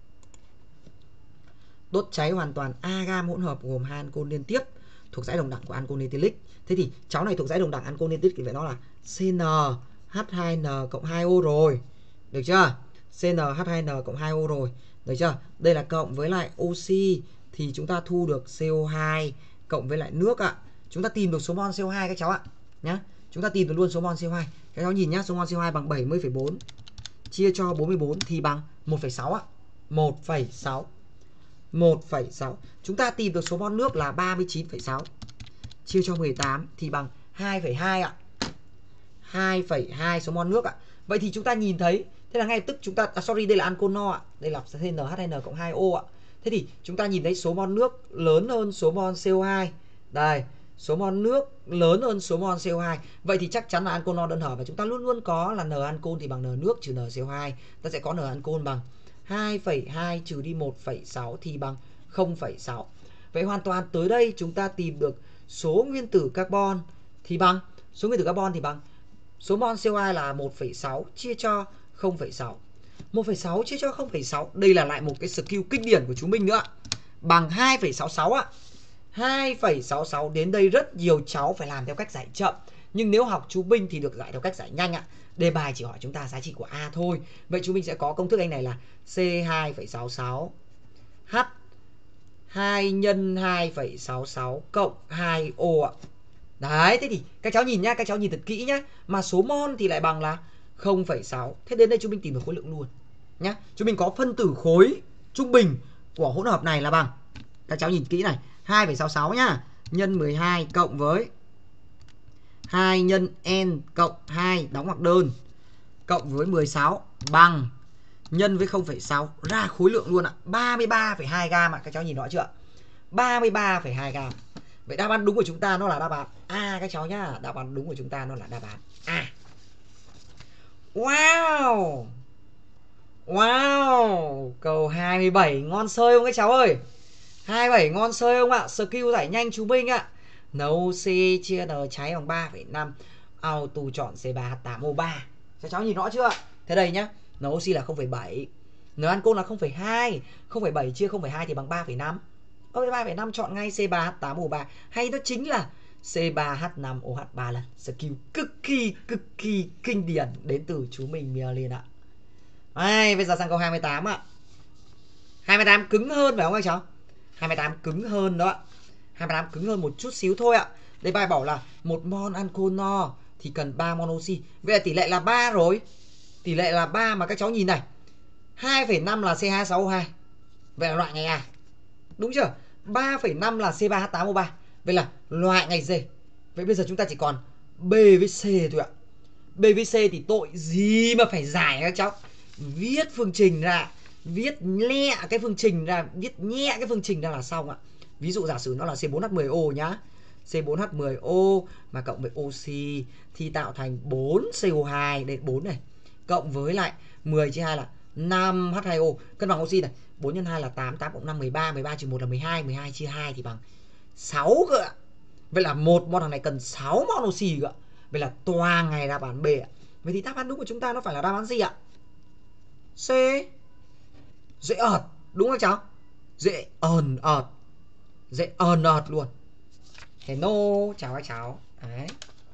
Đốt cháy hoàn toàn agam hỗn hợp gồm hai ancol liên tiếp thuộc dãy đồng đẳng của ancol ethylic. Thế thì cháu này thuộc dãy đồng đẳng ancol ethylic thì vậy nó là xê en hát hai en cộng hai O rồi. Được chưa? xê en hát hai en cộng hai O rồi. Được chưa? Đây là cộng với lại oxy thì chúng ta thu được xê o hai cộng với lại nước ạ. Chúng ta tìm được số mol xê o hai các cháu ạ. Nhá. Chúng ta tìm được luôn số mol xê o hai. Các cháu nhìn nhá, số mol xê o hai bằng bảy mươi phẩy bốn chia cho bốn mươi bốn thì bằng một phẩy sáu ạ. một phẩy sáu. một phẩy sáu. Chúng ta tìm được số mol nước là ba mươi chín phẩy sáu chia cho mười tám thì bằng hai phẩy hai ạ. hai phẩy hai số mol nước ạ. Vậy thì chúng ta nhìn thấy, thế là ngay lập tức chúng ta à, sorry đây là ancol no ạ. Đây là xê en hát hai en cộng hai O ạ. Thế thì chúng ta nhìn thấy số mol nước lớn hơn số mol xê o hai. Đây, số mol nước lớn hơn số mol xê o hai. Vậy thì chắc chắn là ancol no đơn hở và chúng ta luôn luôn có là N ancol thì bằng N nước trừ N xê o hai. Ta sẽ có N ancol bằng hai phẩy hai trừ đi một phẩy sáu thì bằng không phẩy sáu. Vậy hoàn toàn tới đây chúng ta tìm được số nguyên tử carbon thì bằng số nguyên tử carbon thì bằng số mol xê o hai là một phẩy sáu chia cho không phẩy sáu. một phẩy sáu chia cho không phẩy sáu. Đây là lại một cái skill kinh điển của chúng mình nữa. Bằng hai phẩy sáu sáu ạ. hai phẩy sáu sáu. Đến đây rất nhiều cháu phải làm theo cách giải chậm. Nhưng nếu học chú Minh thì được giải theo cách giải nhanh ạ. Đề bài chỉ hỏi chúng ta giá trị của A thôi. Vậy chú Minh sẽ có công thức anh này là C hai phẩy sáu sáu H hai nhân hai phẩy sáu sáu cộng hai O ạ. Đấy, thế thì các cháu nhìn nhá, các cháu nhìn thật kỹ nhá. Mà số mol thì lại bằng là không phẩy sáu. Thế đến đây chúng mình tìm được khối lượng luôn nhá. Chúng mình có phân tử khối trung bình của hỗn hợp này là bằng, các cháu nhìn kỹ này, hai phẩy sáu sáu nhá, nhân mười hai cộng với hai nhân n cộng hai đóng ngoặc đơn cộng với mười sáu bằng nhân với không phẩy sáu, ra khối lượng luôn ạ, ba mươi ba phẩy hai gam ạ. Các cháu nhìn rõ chưa? ba mươi ba phẩy hai gam. Vậy đáp án đúng của chúng ta nó là đáp án A các cháu nhá. Đáp án đúng của chúng ta nó là đáp án A. Wow. Wow. Câu hai mươi bảy ngon sơi không các cháu ơi? hai mươi bảy ngon sơi không ạ? Skill giải nhanh chú Minh ạ. NaOC chia N cháy bằng ba phẩy năm. Auto chọn C ba H tám O ba. Các cháu nhìn rõ chưa? Thế đây nhá. NaOC là không phẩy bảy. N ancol là không phẩy hai. không phẩy bảy chia không phẩy hai thì bằng ba phẩy năm. Ở ba phẩy năm chọn ngay C ba H tám O ba. Hay nó chính là C ba H năm O H ba lần. Skill cực kỳ cực kỳ kinh điển đến từ chú mình Merlin ạ. Đây, bây giờ sang câu hai mươi tám ạ. hai mươi tám cứng hơn phải không các cháu? hai mươi tám cứng hơn đó ạ. hai mươi tám cứng hơn một chút xíu thôi ạ. Đây bài bảo là một mol ancol no thì cần ba mol oxy. Vậy là tỷ lệ là ba rồi. Tỷ lệ là ba mà các cháu nhìn này. hai phẩy năm là C hai sáu O hai. Vậy là loại ngày A. Đúng chưa? ba phẩy năm là C ba H tám O ba. Vậy là loại ngày D. Vậy bây giờ chúng ta chỉ còn B với C thôi ạ. B với C thì tội gì mà phải giải các cháu. Viết phương trình ra, viết nhẹ cái phương trình ra, viết nhẹ cái phương trình ra là xong ạ. Ví dụ giả sử nó là C bốn H mười O nhá. C bốn H mười O mà cộng với oxy thì tạo thành bốn C O hai, đây bốn này. Cộng với lại mười chia hai là năm H hai O, cân bằng oxy này. bốn nhân hai là tám, tám cộng năm mười ba, mười ba trừ một là mười hai, mười hai chia hai thì bằng sáu cơ ạ. Vậy là một mol thằng này cần sáu mol oxy cơ ạ. Vậy là toàn ngày đáp án B ạ. Vậy thì đáp án đúng của chúng ta nó phải là đáp án gì ạ? C. Dễ ợt, đúng không cháu? Dễ ờn ợt. Dễ ờn ợt luôn. Hello, chào các cháu. Đấy.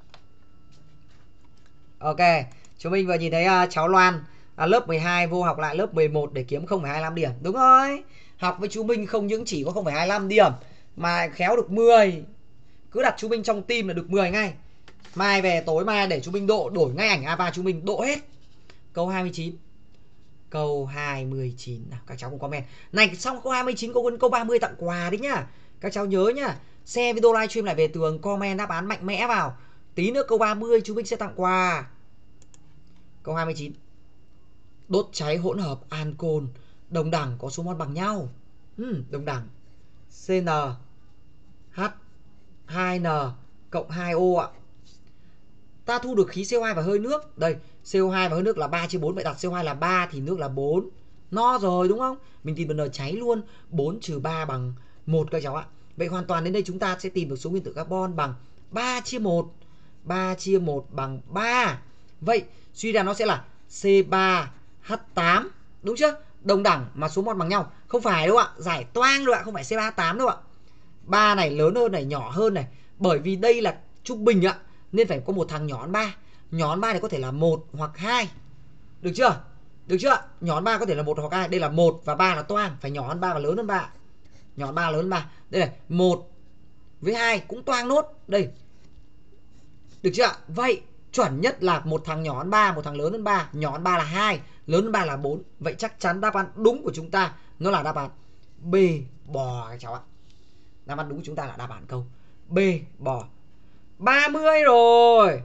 Ok, chúng mình vừa nhìn thấy uh, cháu Loan uh, lớp mười hai vô học lại lớp mười một để kiếm không phẩy hai lăm điểm. Đúng rồi. Học với chú Minh không những chỉ có không phẩy hai lăm điểm mà khéo được mười. Cứ đặt chú Minh trong team là được mười ngay. Mai về tối mai để chú Minh độ, đổi ngay ảnh Ava chú Minh độ hết. Câu hai mươi chín. Câu hai mươi chín nào, các cháu cùng comment. Này xong câu hai mươi chín câu câu ba mươi tặng quà đấy nhá. Các cháu nhớ nhá. Share video livestream lại về tường, comment đáp án mạnh mẽ vào. Tí nữa câu ba mươi chú Minh sẽ tặng quà. Câu hai mươi chín. Đốt cháy hỗn hợp ancol đồng đẳng có số mol bằng nhau. Ừ, đồng đẳng C N H hai N cộng hai O ạ. Ta thu được khí C O hai và hơi nước. Đây, C O hai và hơi nước là ba chia bốn, vậy đặt C O hai là ba thì nước là bốn. No rồi đúng không? Mình tìm được N cháy luôn. bốn trừ ba bằng một các cháu ạ. Vậy hoàn toàn đến đây chúng ta sẽ tìm được số nguyên tử carbon bằng ba chia một. ba chia một bằng ba. Vậy suy ra nó sẽ là C ba H tám. Đúng chưa? Đồng đẳng mà số mol bằng nhau. Không phải đâu ạ. Giải toang đâu ạ. Không phải C ba H tám đâu ạ. ba này lớn hơn này, nhỏ hơn này. Bởi vì đây là trung bình ạ, nên phải có một thằng nhỏ hơn ba. Nhỏ hơn ba này có thể là một hoặc hai. Được chưa? Được chưa? Nhỏ hơn ba có thể là một hoặc hai. Đây là một và ba là toang. Phải nhỏ hơn ba và lớn hơn ba. Nhỏ hơn ba lớn hơn ba. Đây này, một với hai cũng toang nốt. Đây. Được chưa? Vậy chuẩn nhất là một thằng nhỏ hơn ba, một thằng lớn hơn ba. Nhỏ hơn ba là hai, lớn hơn ba là bốn. Vậy chắc chắn đáp án đúng của chúng ta nó là đáp án B, bò các cháu ạ. Đáp án đúng của chúng ta là đáp án câu B, bò. ba mươi rồi.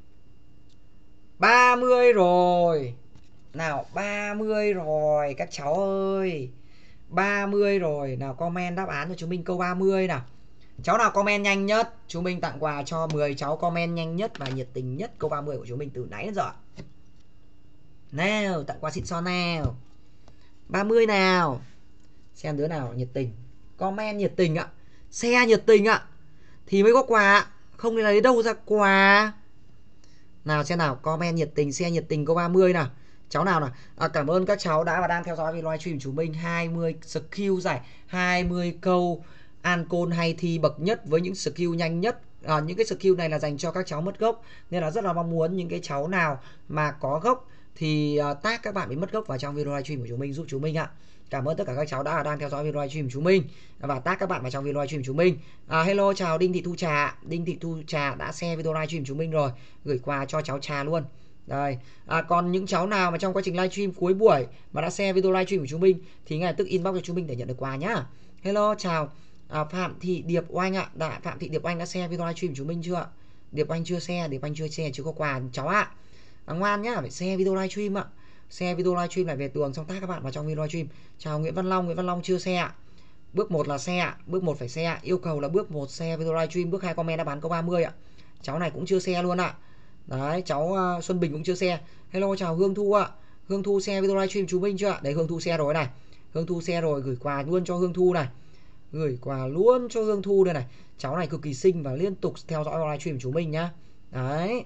ba mươi rồi. Nào, ba mươi rồi các cháu ơi. ba mươi rồi. Nào comment đáp án cho chúng mình câu ba mươi nào. Cháu nào comment nhanh nhất, chúng mình tặng quà cho mười cháu comment nhanh nhất và nhiệt tình nhất câu ba mươi của chúng mình từ nãy đến giờ. Nào, tặng quà xịn xò nào. ba mươi nào. Xem đứa nào nhiệt tình. Comment nhiệt tình ạ. Share nhiệt tình ạ. Thì mới có quà. Không thì lấy đâu ra quà. Nào xem nào, comment nhiệt tình, share nhiệt tình câu ba mươi nào. Cháu nào nào. À, cảm ơn các cháu đã và đang theo dõi video livestream chúng mình. hai mươi skill giải hai mươi câu Ancon hay thi bậc nhất với những skill nhanh nhất. À, những cái skill này là dành cho các cháu mất gốc, nên là rất là mong muốn những cái cháu nào mà có gốc thì uh, tag các bạn bị mất gốc vào trong video livestream của chúng mình giúp chúng mình ạ. Cảm ơn tất cả các cháu đã và đang theo dõi video livestream của chúng mình và tag các bạn vào trong video livestream của chúng mình. À, hello, chào Đinh Thị Thu Trà. Đinh Thị Thu Trà đã share video livestream của chúng mình rồi, gửi quà cho cháu Trà luôn. Đây, à, còn những cháu nào mà trong quá trình livestream cuối buổi mà đã share video livestream của chúng mình thì ngay lập tức inbox cho chúng mình để nhận được quà nhá. Hello, chào à, Phạm Thị Điệp Oanh ạ. Đã Phạm Thị Điệp Oanh đã share video livestream của chúng mình chưa ạ? Điệp Oanh chưa share, Điệp Oanh chưa share chưa có quà cháu ạ. À, ngoan nhá, phải share video livestream ạ. Share video livestream lại về tường xong tag các bạn vào trong video livestream. Chào Nguyễn Văn Long, Nguyễn Văn Long chưa share ạ. Bước một là share ạ, bước một phải share, yêu cầu là bước một share video livestream, bước hai comment đáp án câu ba mươi ạ. Cháu này cũng chưa share luôn ạ. Đấy, cháu uh, Xuân Bình cũng chưa share. Hello, chào Hương Thu ạ. Hương Thu share video livestream chú Minh chưa ạ? Đấy, Hương Thu share rồi này. Hương Thu share rồi, gửi quà luôn cho Hương Thu này. Gửi quà luôn cho Hương Thu đây này. Cháu này cực kỳ xinh và liên tục theo dõi livestream chú Minh nhá. Đấy.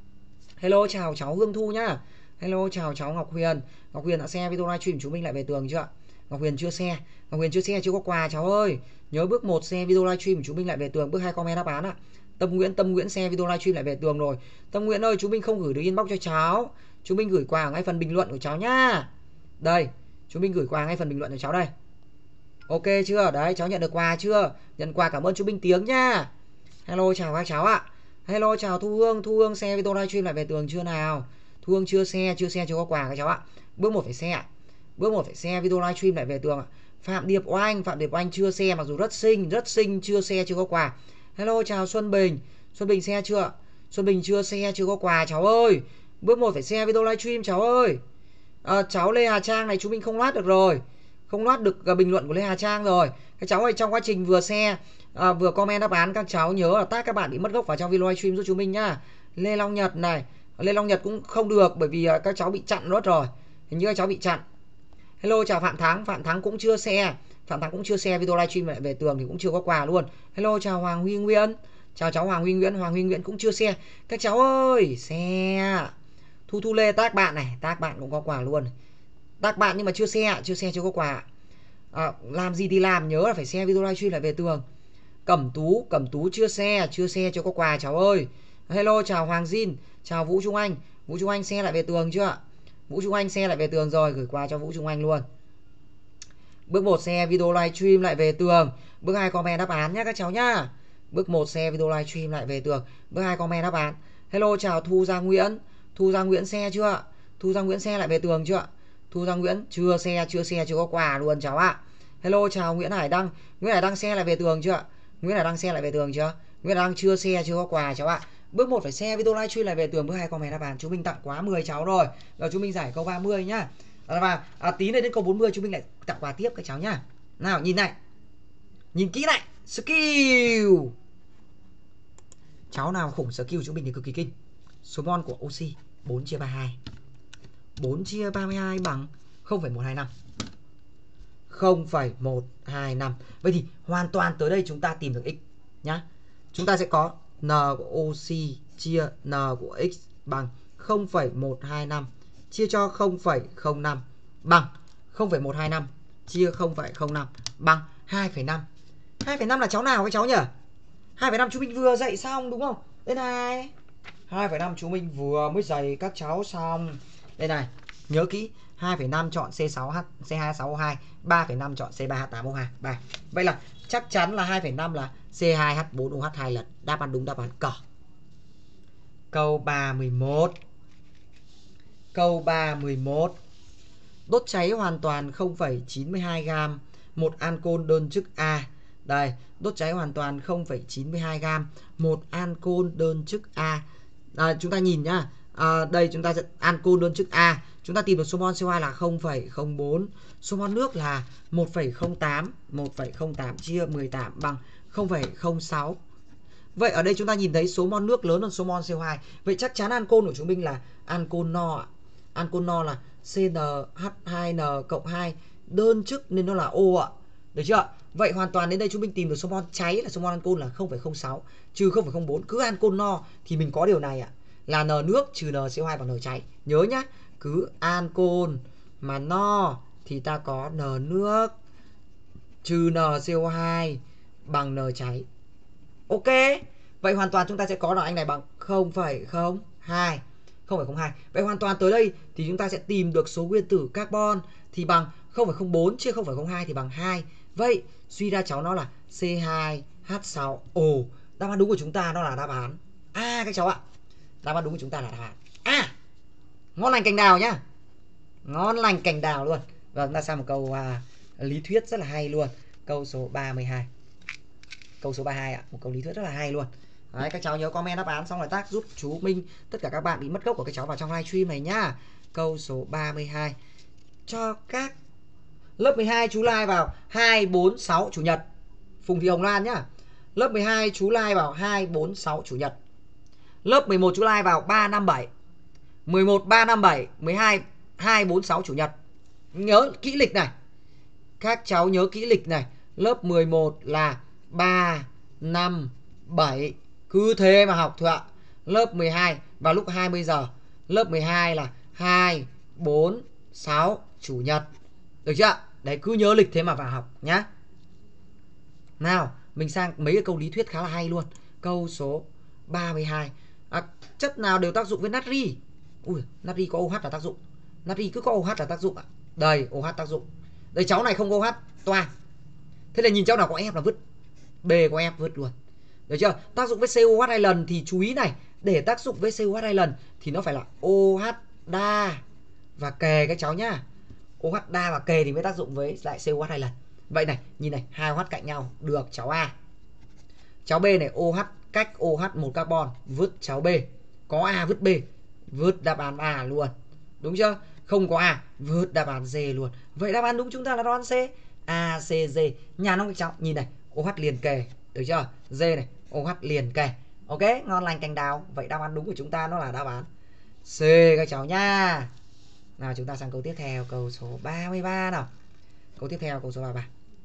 Hello, chào cháu Hương Thu nhá. Hello, chào cháu Ngọc Huyền. Ngọc Huyền đã share video livestream chú Minh lại về tường chưa ạ? Ngọc Huyền chưa share. Ngọc Huyền chưa share chưa có quà cháu ơi. Nhớ bước một share video livestream chú Minh lại về tường, bước hai comment đáp án ạ. Tâm Nguyễn, Tâm Nguyễn share video livestream lại về tường rồi. Tâm Nguyễn ơi, chú Minh không gửi được inbox cho cháu. Chú Minh gửi quà ngay phần bình luận của cháu nhá. Đây, chú Minh gửi quà ngay phần bình luận của cháu đây. Ok chưa? Đấy, cháu nhận được quà chưa? Nhận quà cảm ơn chú Minh Tiếng nhá. Hello, chào các cháu ạ. Hello, chào Thu Hương. Thu Hương share video livestream lại về tường chưa nào? Thu Hương chưa share, chưa share chưa có quà các cháu ạ. Bước một phải share. Bước một phải share video livestream lại về tường ạ. Phạm Điệp Oanh, Phạm Điệp Oanh chưa share mặc dù rất xinh, rất xinh, chưa share chưa có quà. Hello, chào Xuân Bình. Xuân Bình share chưa? Xuân Bình chưa share chưa có quà cháu ơi. Bước một phải share video livestream cháu ơi. À, cháu Lê Hà Trang này chú mình không loát được rồi. Không loát được bình luận của Lê Hà Trang rồi. Các cháu ơi, trong quá trình vừa share à, vừa comment đáp án các cháu nhớ là tag các bạn bị mất gốc vào trong video livestream giúp chúng mình nhá. Lê Long Nhật này, Lê Long Nhật cũng không được bởi vì các cháu bị chặn mất rồi. Hình như các cháu bị chặn. Hello, chào Phạm Thắng. Phạm Thắng cũng chưa share. Phạm Thắng cũng chưa share video livestream lại về tường thì cũng chưa có quà luôn. Hello, chào Hoàng Huy Nguyễn. Chào cháu Hoàng Huy Nguyễn. Hoàng Huy Nguyễn cũng chưa share. Các cháu ơi, share. Thu Thu Lê tag bạn này, tag bạn cũng có quà luôn. Tag bạn nhưng mà chưa share, chưa share chưa có quà. À, làm gì thì làm, nhớ là phải share video livestream lại về tường. Cẩm Tú, Cẩm Tú chưa share, chưa share chưa có quà cháu ơi. Hello, chào Hoàng Jin. Chào Vũ Trung Anh. Vũ Trung Anh share lại về tường chưa ạ? Vũ Trung Anh share lại về tường rồi, gửi quà cho Vũ Trung Anh luôn. Bước một share video livestream lại về tường. Bước hai comment đáp án nhé các cháu nhá. Bước một share video livestream lại về tường. Bước hai comment đáp án. Hello, chào Thu Gia Nguyễn. Thu Gia Nguyễn share chưa ạ? Thu Gia Nguyễn share lại về tường chưa ạ? Thu Gia Nguyễn chưa share, chưa share chưa có quà luôn cháu ạ. Hello, chào Nguyễn Hải Đăng. Nguyễn Hải Đăng share lại về tường chưa ạ? Nguyễn Hải Đăng share lại về tường chưa? Nguyễn Hải Đăng chưa share chưa có quà cháu ạ. Bước một phải share video livestream lại về tường, bước hai comment đáp án. Chúng mình tặng quá mười cháu rồi. Rồi chúng mình giải câu ba mươi nhá. Và à, tí nữa đến câu bốn mươi chúng mình lại tặng quà tiếp các cháu nhá. Nào nhìn này. Nhìn kỹ này. Skill. Cháu nào khủng skill chúng mình thì cực kỳ kinh. Số mol của oxy bốn chia ba mươi hai. bốn chia ba mươi hai bằng không phẩy một hai năm. không phẩy một hai năm. Vậy thì hoàn toàn tới đây chúng ta tìm được x nhá. Chúng ta sẽ có n của oxy chia n của x bằng không phẩy một hai năm chia cho không phẩy không năm bằng không phẩy một hai năm chia không phẩy không năm bằng hai phẩy năm. hai phẩy năm là cháu nào các cháu nhỉ? hai phẩy năm chú mình vừa dạy xong đúng không? Đây này. hai phẩy năm chú mình vừa mới dạy các cháu xong. Đây này, nhớ kỹ, hai phẩy năm chọn C sáu H C hai H sáu O hai, ba phẩy năm chọn C ba H tám O hai. ba. Vậy là chắc chắn là hai phẩy năm là C hai H bốn O H hai lần. Đáp án đúng đáp án cỏ. Câu ba mươi mốt. Câu ba mươi mốt. Đốt cháy hoàn toàn không phẩy chín mươi hai gam một ancol đơn chức A. Đây, đốt cháy hoàn toàn không phẩy chín mươi hai gam một ancol đơn chức A. À, chúng ta nhìn nhá. À, đây chúng ta sẽ ancol đơn chức A. Chúng ta tìm được số mol xê o hai là không phẩy không bốn. Số mol nước là một phẩy không tám. một phẩy không tám chia mười tám bằng không phẩy không sáu. Vậy ở đây chúng ta nhìn thấy số mol nước lớn hơn số mol xê o hai. Vậy chắc chắn ancol của chúng mình là ancol no ạ. Ancol no là xê en hát hai en cộng hai đơn chức nên nó là O ạ. Được chưa? Vậy hoàn toàn đến đây chúng mình tìm được số mol cháy là số mol ancol là không phẩy không sáu trừ không phẩy không bốn. Cứ ancol no thì mình có điều này ạ. Là n nước trừ n xê o hai bằng n cháy. Nhớ nhá, cứ ancol mà no thì ta có n nước trừ n xê o hai bằng n cháy. Ok. Vậy hoàn toàn chúng ta sẽ có là anh này bằng không phẩy không hai. không phẩy không hai. Vậy hoàn toàn tới đây thì chúng ta sẽ tìm được số nguyên tử carbon thì bằng không phẩy không bốn chia không phẩy không hai thì bằng hai. Vậy suy ra cháu nó là C hai H sáu O. Đáp án đúng của chúng ta nó là đáp án A các cháu ạ. Đáp án đúng của chúng ta là đáp án A. Ngon lành cành đào nhá. Ngon lành cành đào luôn. Và chúng ta sang một câu à, lý thuyết rất là hay luôn. Câu số ba mươi hai. Câu số ba mươi hai ạ. Một câu lý thuyết rất là hay luôn. Đấy, các cháu nhớ comment đáp án xong rồi tag giúp chú Minh tất cả các bạn bị mất gốc của các cháu vào trong livestream này nhá. Câu số ba mươi hai. Cho các lớp mười hai chú like vào hai, bốn, sáu chủ nhật. Phùng Thị Hồng Lan nhá. Lớp mười hai chú like vào hai, bốn, sáu chủ nhật. Lớp mười một chú like vào ba, năm, bảy. mười một, ba, năm, bảy, mười hai, hai, bốn, sáu chủ nhật. Nhớ kỹ lịch này. Các cháu nhớ kỹ lịch này. Lớp mười một là ba, năm, bảy. Cứ thế mà học thôi ạ. Lớp mười hai vào lúc hai mươi giờ. Lớp mười hai là hai, bốn, sáu chủ nhật. Được chưa? Đấy, cứ nhớ lịch thế mà vào học nhá. Nào, mình sang mấy cái câu lý thuyết khá là hay luôn. Câu số ba mươi hai. À, chất nào đều tác dụng với natri? Ui, natri có OH là tác dụng. Natri cứ có OH là tác dụng ạ. Đây, OH tác dụng. Đây, cháu này không có OH, toa. Thế là nhìn cháu nào có F là vứt. B có F vứt luôn. Được chưa? Tác dụng với xê o hát hai lần thì chú ý này. Để tác dụng với xê o hát hai lần thì nó phải là OH đa và kề các cháu nhá. OH đa và kề thì mới tác dụng với lại xê o hát hai lần. Vậy này, nhìn này, hai OH cạnh nhau, được cháu A. Cháu B này, OH cách OH một carbon, vứt cháu B. Có A vứt B, vứt đáp án A luôn. Đúng chưa? Không có A, vứt đáp án D luôn. Vậy đáp án đúng chúng ta là đáp án C. A, C, D. Nhà nó các cháu, nhìn này, OH liền kề, được chưa? D này, OH liền kề. Ok, ngon lành cành đào. Vậy đáp án đúng của chúng ta nó là đáp án C các cháu nha. Nào chúng ta sang câu tiếp theo, câu số ba mươi ba nào. Câu tiếp theo, câu số ba mươi ba.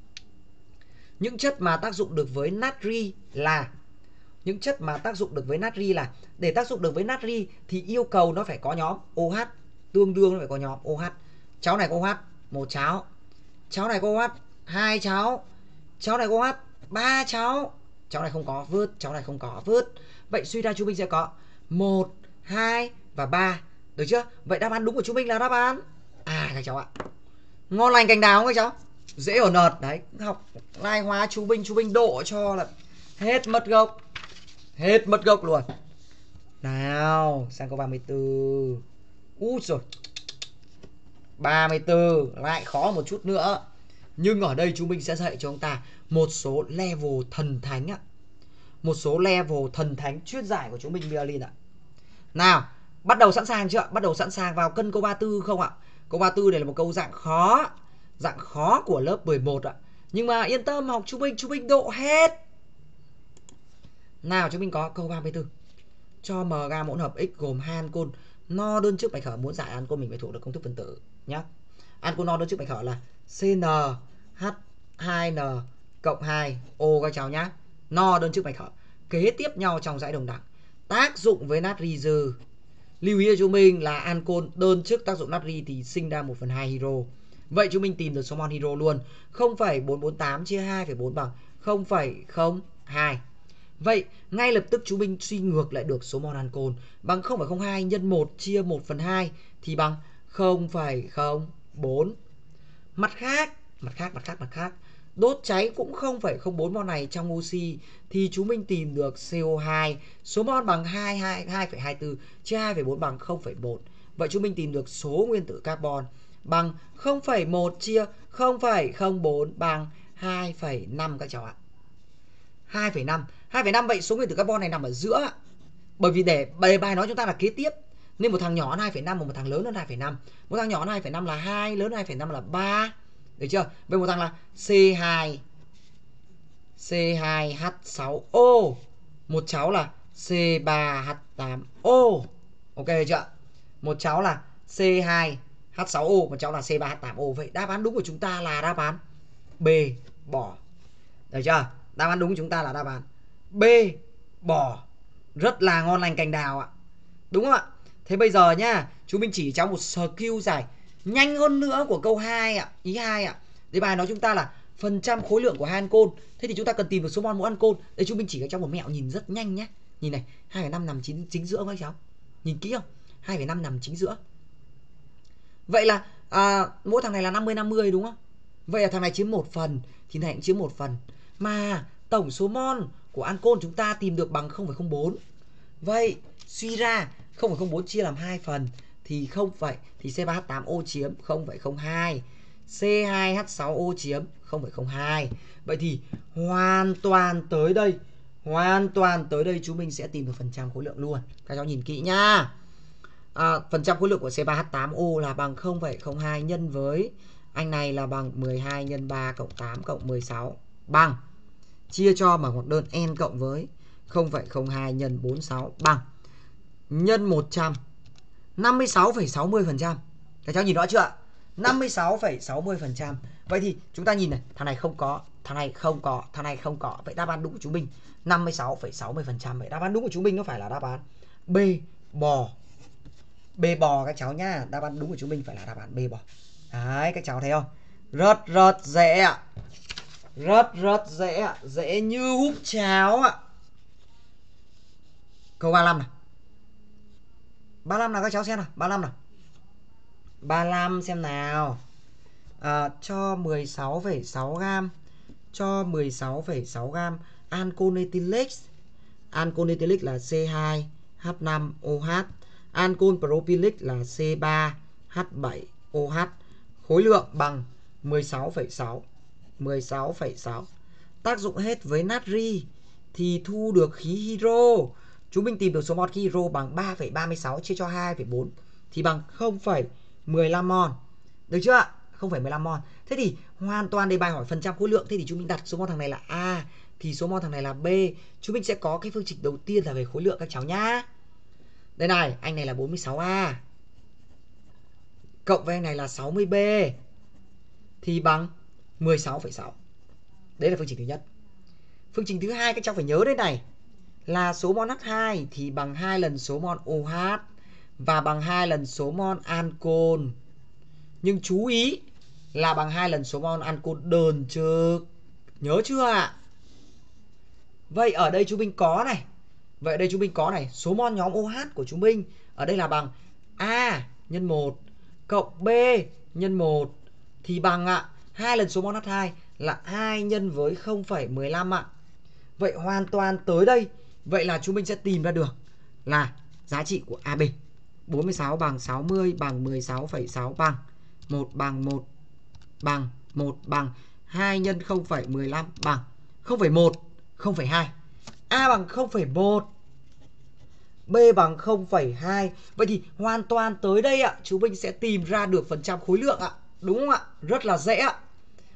Những chất mà tác dụng được với natri là Những chất mà tác dụng được với natri là Để tác dụng được với natri thì yêu cầu nó phải có nhóm OH. Tương đương nó phải có nhóm OH. Cháu này có OH, một cháu. Cháu này có OH, hai cháu. Cháu này có OH, ba cháu. Cháu này không có, vứt. Cháu này không có, vứt. Vậy suy ra chúng mình sẽ có một, hai và ba. Được chưa? Vậy đáp án đúng của chúng mình là đáp án à các cháu ạ. Ngon lành cành đào không các cháu? Dễ ở nợt. Đấy, học lai hóa chú Minh, chú Minh độ cho là hết mất gốc. Hết mất gốc luôn. Nào, sang câu ba mươi tư. Úi rồi. ba mươi tư lại khó một chút nữa. Nhưng ở đây chúng mình sẽ dạy cho chúng ta một số level thần thánh ạ. Một số level thần thánh chuyên giải của chúng mình Violin ạ. Nào, bắt đầu sẵn sàng chưa? Bắt đầu sẵn sàng vào cân câu ba mươi tư không ạ? Câu ba mươi tư này là một câu dạng khó. Dạng khó của lớp mười một ạ. Nhưng mà yên tâm, học trung bình, trung bình độ hết. Nào chúng mình có câu ba mươi tư. Cho M gam hỗn hợp X gồm hai ancol no đơn chức bạch khởi, muốn giải ancol mình phải thuộc được công thức phân tử nhá. Ancol no đơn chức bạch khởi là xê en hát hai en cộng hai O các cháu nhá. No đơn chức bạch khởi kế tiếp nhau trong dãy đồng đẳng. Tác dụng với natri dư. Lưu ý cho chúng mình là ancol đơn chức tác dụng natri thì sinh ra một phần hai hydro. Vậy chúng mình tìm được số mol hydro luôn. không phẩy bốn bốn tám chia hai phẩy bốn bằng không phẩy không hai. Vậy ngay lập tức chúng mình suy ngược lại được số mol ancol bằng không phẩy không hai nhân một chia một phần hai thì bằng không phẩy không bốn. Mặt khác, mặt khác, mặt khác, mặt khác, đốt cháy cũng không phẩy không bốn mol này trong oxy thì chúng mình tìm được xê o hai, số mol bằng hai phẩy hai tư chia hai phẩy bốn bằng không phẩy một. Vậy chúng mình tìm được số nguyên tử carbon bằng không phẩy một chia không phẩy không bốn bằng hai phẩy năm các cháu ạ. hai phẩy năm. hai phẩy năm vậy số nguyên tử carbon này nằm ở giữa. Bởi vì để đề bài nói chúng ta là kế tiếp. Nên một thằng nhỏ hơn hai phẩy năm và một thằng lớn hơn hai phẩy năm. Một thằng nhỏ hơn hai phẩy năm là hai, lớn hơn hai phẩy năm là ba. Được chưa? Vậy một thằng là xê hai xê hai hát sáu O, một cháu là xê ba hát tám O. Ok chưa? Một cháu là xê hai hát sáu O, một cháu là xê ba hát tám O. Vậy đáp án đúng của chúng ta là đáp án B, bỏ. Được chưa? Đáp án đúng của chúng ta là đáp án B, bỏ. Rất là ngon lành cành đào ạ. Đúng không ạ? Thế bây giờ nhá, chúng mình chỉ cho một skill giải nhanh hơn nữa của câu hai ạ, ý hai ạ. Đề bài nói chúng ta là phần trăm khối lượng của hai ancol. Thế thì chúng ta cần tìm được số mol mỗi ancol. Đây chúng mình chỉ cho trong một mẹo nhìn rất nhanh nhé. Nhìn này, hai phẩy năm nằm chính, chính giữa các cháu. Nhìn kỹ không? hai phẩy năm nằm chính giữa. Vậy là à, mỗi thằng này là năm mươi năm mươi đúng không? Vậy là thằng này chiếm một phần thì thằng này cũng chiếm một phần. Mà tổng số mol của ancol chúng ta tìm được bằng không phẩy không bốn. Vậy suy ra không phẩy không bốn chia làm hai phần thì không phẩy thì xê ba hát tám O chiếm không phẩy không hai, xê hai hát sáu O chiếm không phẩy không hai. Vậy thì hoàn toàn tới đây, hoàn toàn tới đây chúng mình sẽ tìm được phần trăm khối lượng luôn. Các cháu nhìn kỹ nhá. À, phần trăm khối lượng của xê ba hát tám O là bằng không phẩy không hai nhân với anh này là bằng mười hai nhân ba cộng tám cộng mười sáu bằng chia cho bằng một đơn n cộng với không phẩy không hai nhân bốn mươi sáu bằng nhân một trăm năm mươi sáu phẩy sáu mươi phần trăm. Các cháu nhìn rõ chưa ạ? năm mươi sáu phẩy sáu mươi phần trăm. Vậy thì chúng ta nhìn này, thằng này không có, thằng này không có, thằng này không có. Vậy đáp án đúng của chúng mình năm mươi sáu phẩy sáu mươi phần trăm. Vậy đáp án đúng của chúng mình nó phải là đáp án B, bò. B bò các cháu nhá. Đáp án đúng của chúng mình phải là đáp án B bò. Đấy, các cháu thấy không? Rất rất dễ ạ. Rất rất dễ ạ. Dễ như húp cháo ạ. Câu ba mươi lăm này. ba mươi lăm nào các cháu xem nào. ba mươi lăm nào. ba mươi lăm xem nào. À, cho mười sáu phẩy sáu gam. Cho mười sáu phẩy sáu gam ancol ethylic. Ancol ethylic là xê hai hát năm O H. Ancol propylic là xê ba hát bảy O H. Khối lượng bằng mười sáu phẩy sáu. mười sáu phẩy sáu. Tác dụng hết với natri thì thu được khí hydro. Chúng mình tìm được số mol khí hydro bằng ba phẩy ba mươi sáu chia cho hai phẩy bốn thì bằng không phẩy mười lăm mol. Được chưa ạ? không phẩy mười lăm mol. Thế thì hoàn toàn đề bài hỏi phần trăm khối lượng. Thế thì chúng mình đặt số mol thằng này là A thì số mol thằng này là B. Chúng mình sẽ có cái phương trình đầu tiên là về khối lượng các cháu nhá. Đây này, anh này là bốn mươi sáu A cộng với anh này là sáu mươi B thì bằng mười sáu phẩy sáu. Đấy là phương trình thứ nhất. Phương trình thứ hai các cháu phải nhớ đây này là số mol H hai thì bằng hai lần số mol OH và bằng hai lần số mol ancol. Nhưng chú ý là bằng hai lần số mol ancol đơn trực. Nhớ chưa ạ? Vậy ở đây chúng mình có này. Vậy ở đây chúng mình có này, số mol nhóm OH của chúng mình ở đây là bằng A nhân một cộng B nhân một thì bằng ạ hai lần số mol H hai là hai nhân với không phẩy mười lăm ạ. Vậy hoàn toàn tới đây, vậy là chúng mình sẽ tìm ra được là giá trị của a bê. bốn mươi sáu bằng sáu mươi bằng mười sáu phẩy sáu bằng một bằng một bằng một bằng hai nhân không phẩy mười lăm bằng không phẩy một, không phẩy hai. A bằng không phẩy một, B bằng không phẩy hai. Vậy thì hoàn toàn tới đây ạ, chúng mình sẽ tìm ra được phần trăm khối lượng ạ. Đúng không ạ? Rất là dễ ạ.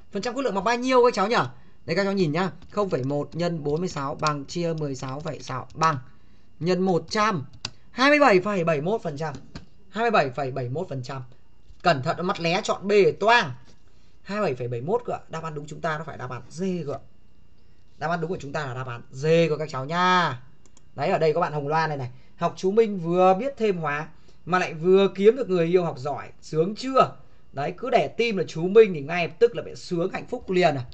Phần trăm khối lượng bằng bao nhiêu các cháu nhỉ? Đây các cháu nhìn nhá. không phẩy một nhân bốn mươi sáu bằng chia mười sáu phẩy sáu bằng nhân một trăm hai mươi bảy phẩy bảy mươi mốt phần trăm. hai mươi bảy phẩy bảy mươi mốt phần trăm. Cẩn thận, mắt lé chọn B để toang. hai mươi bảy phẩy bảy mươi mốt cơ. Đáp án đúng chúng ta nó phải đáp án D cơ. Đáp án đúng của chúng ta là đáp án D của các cháu nha. Đấy, ở đây có bạn Hồng Loan này này. Học chú Minh vừa biết thêm hóa mà lại vừa kiếm được người yêu học giỏi, sướng chưa? Đấy, cứ để tim là chú Minh thì ngay lập tức là bị sướng hạnh phúc liền à.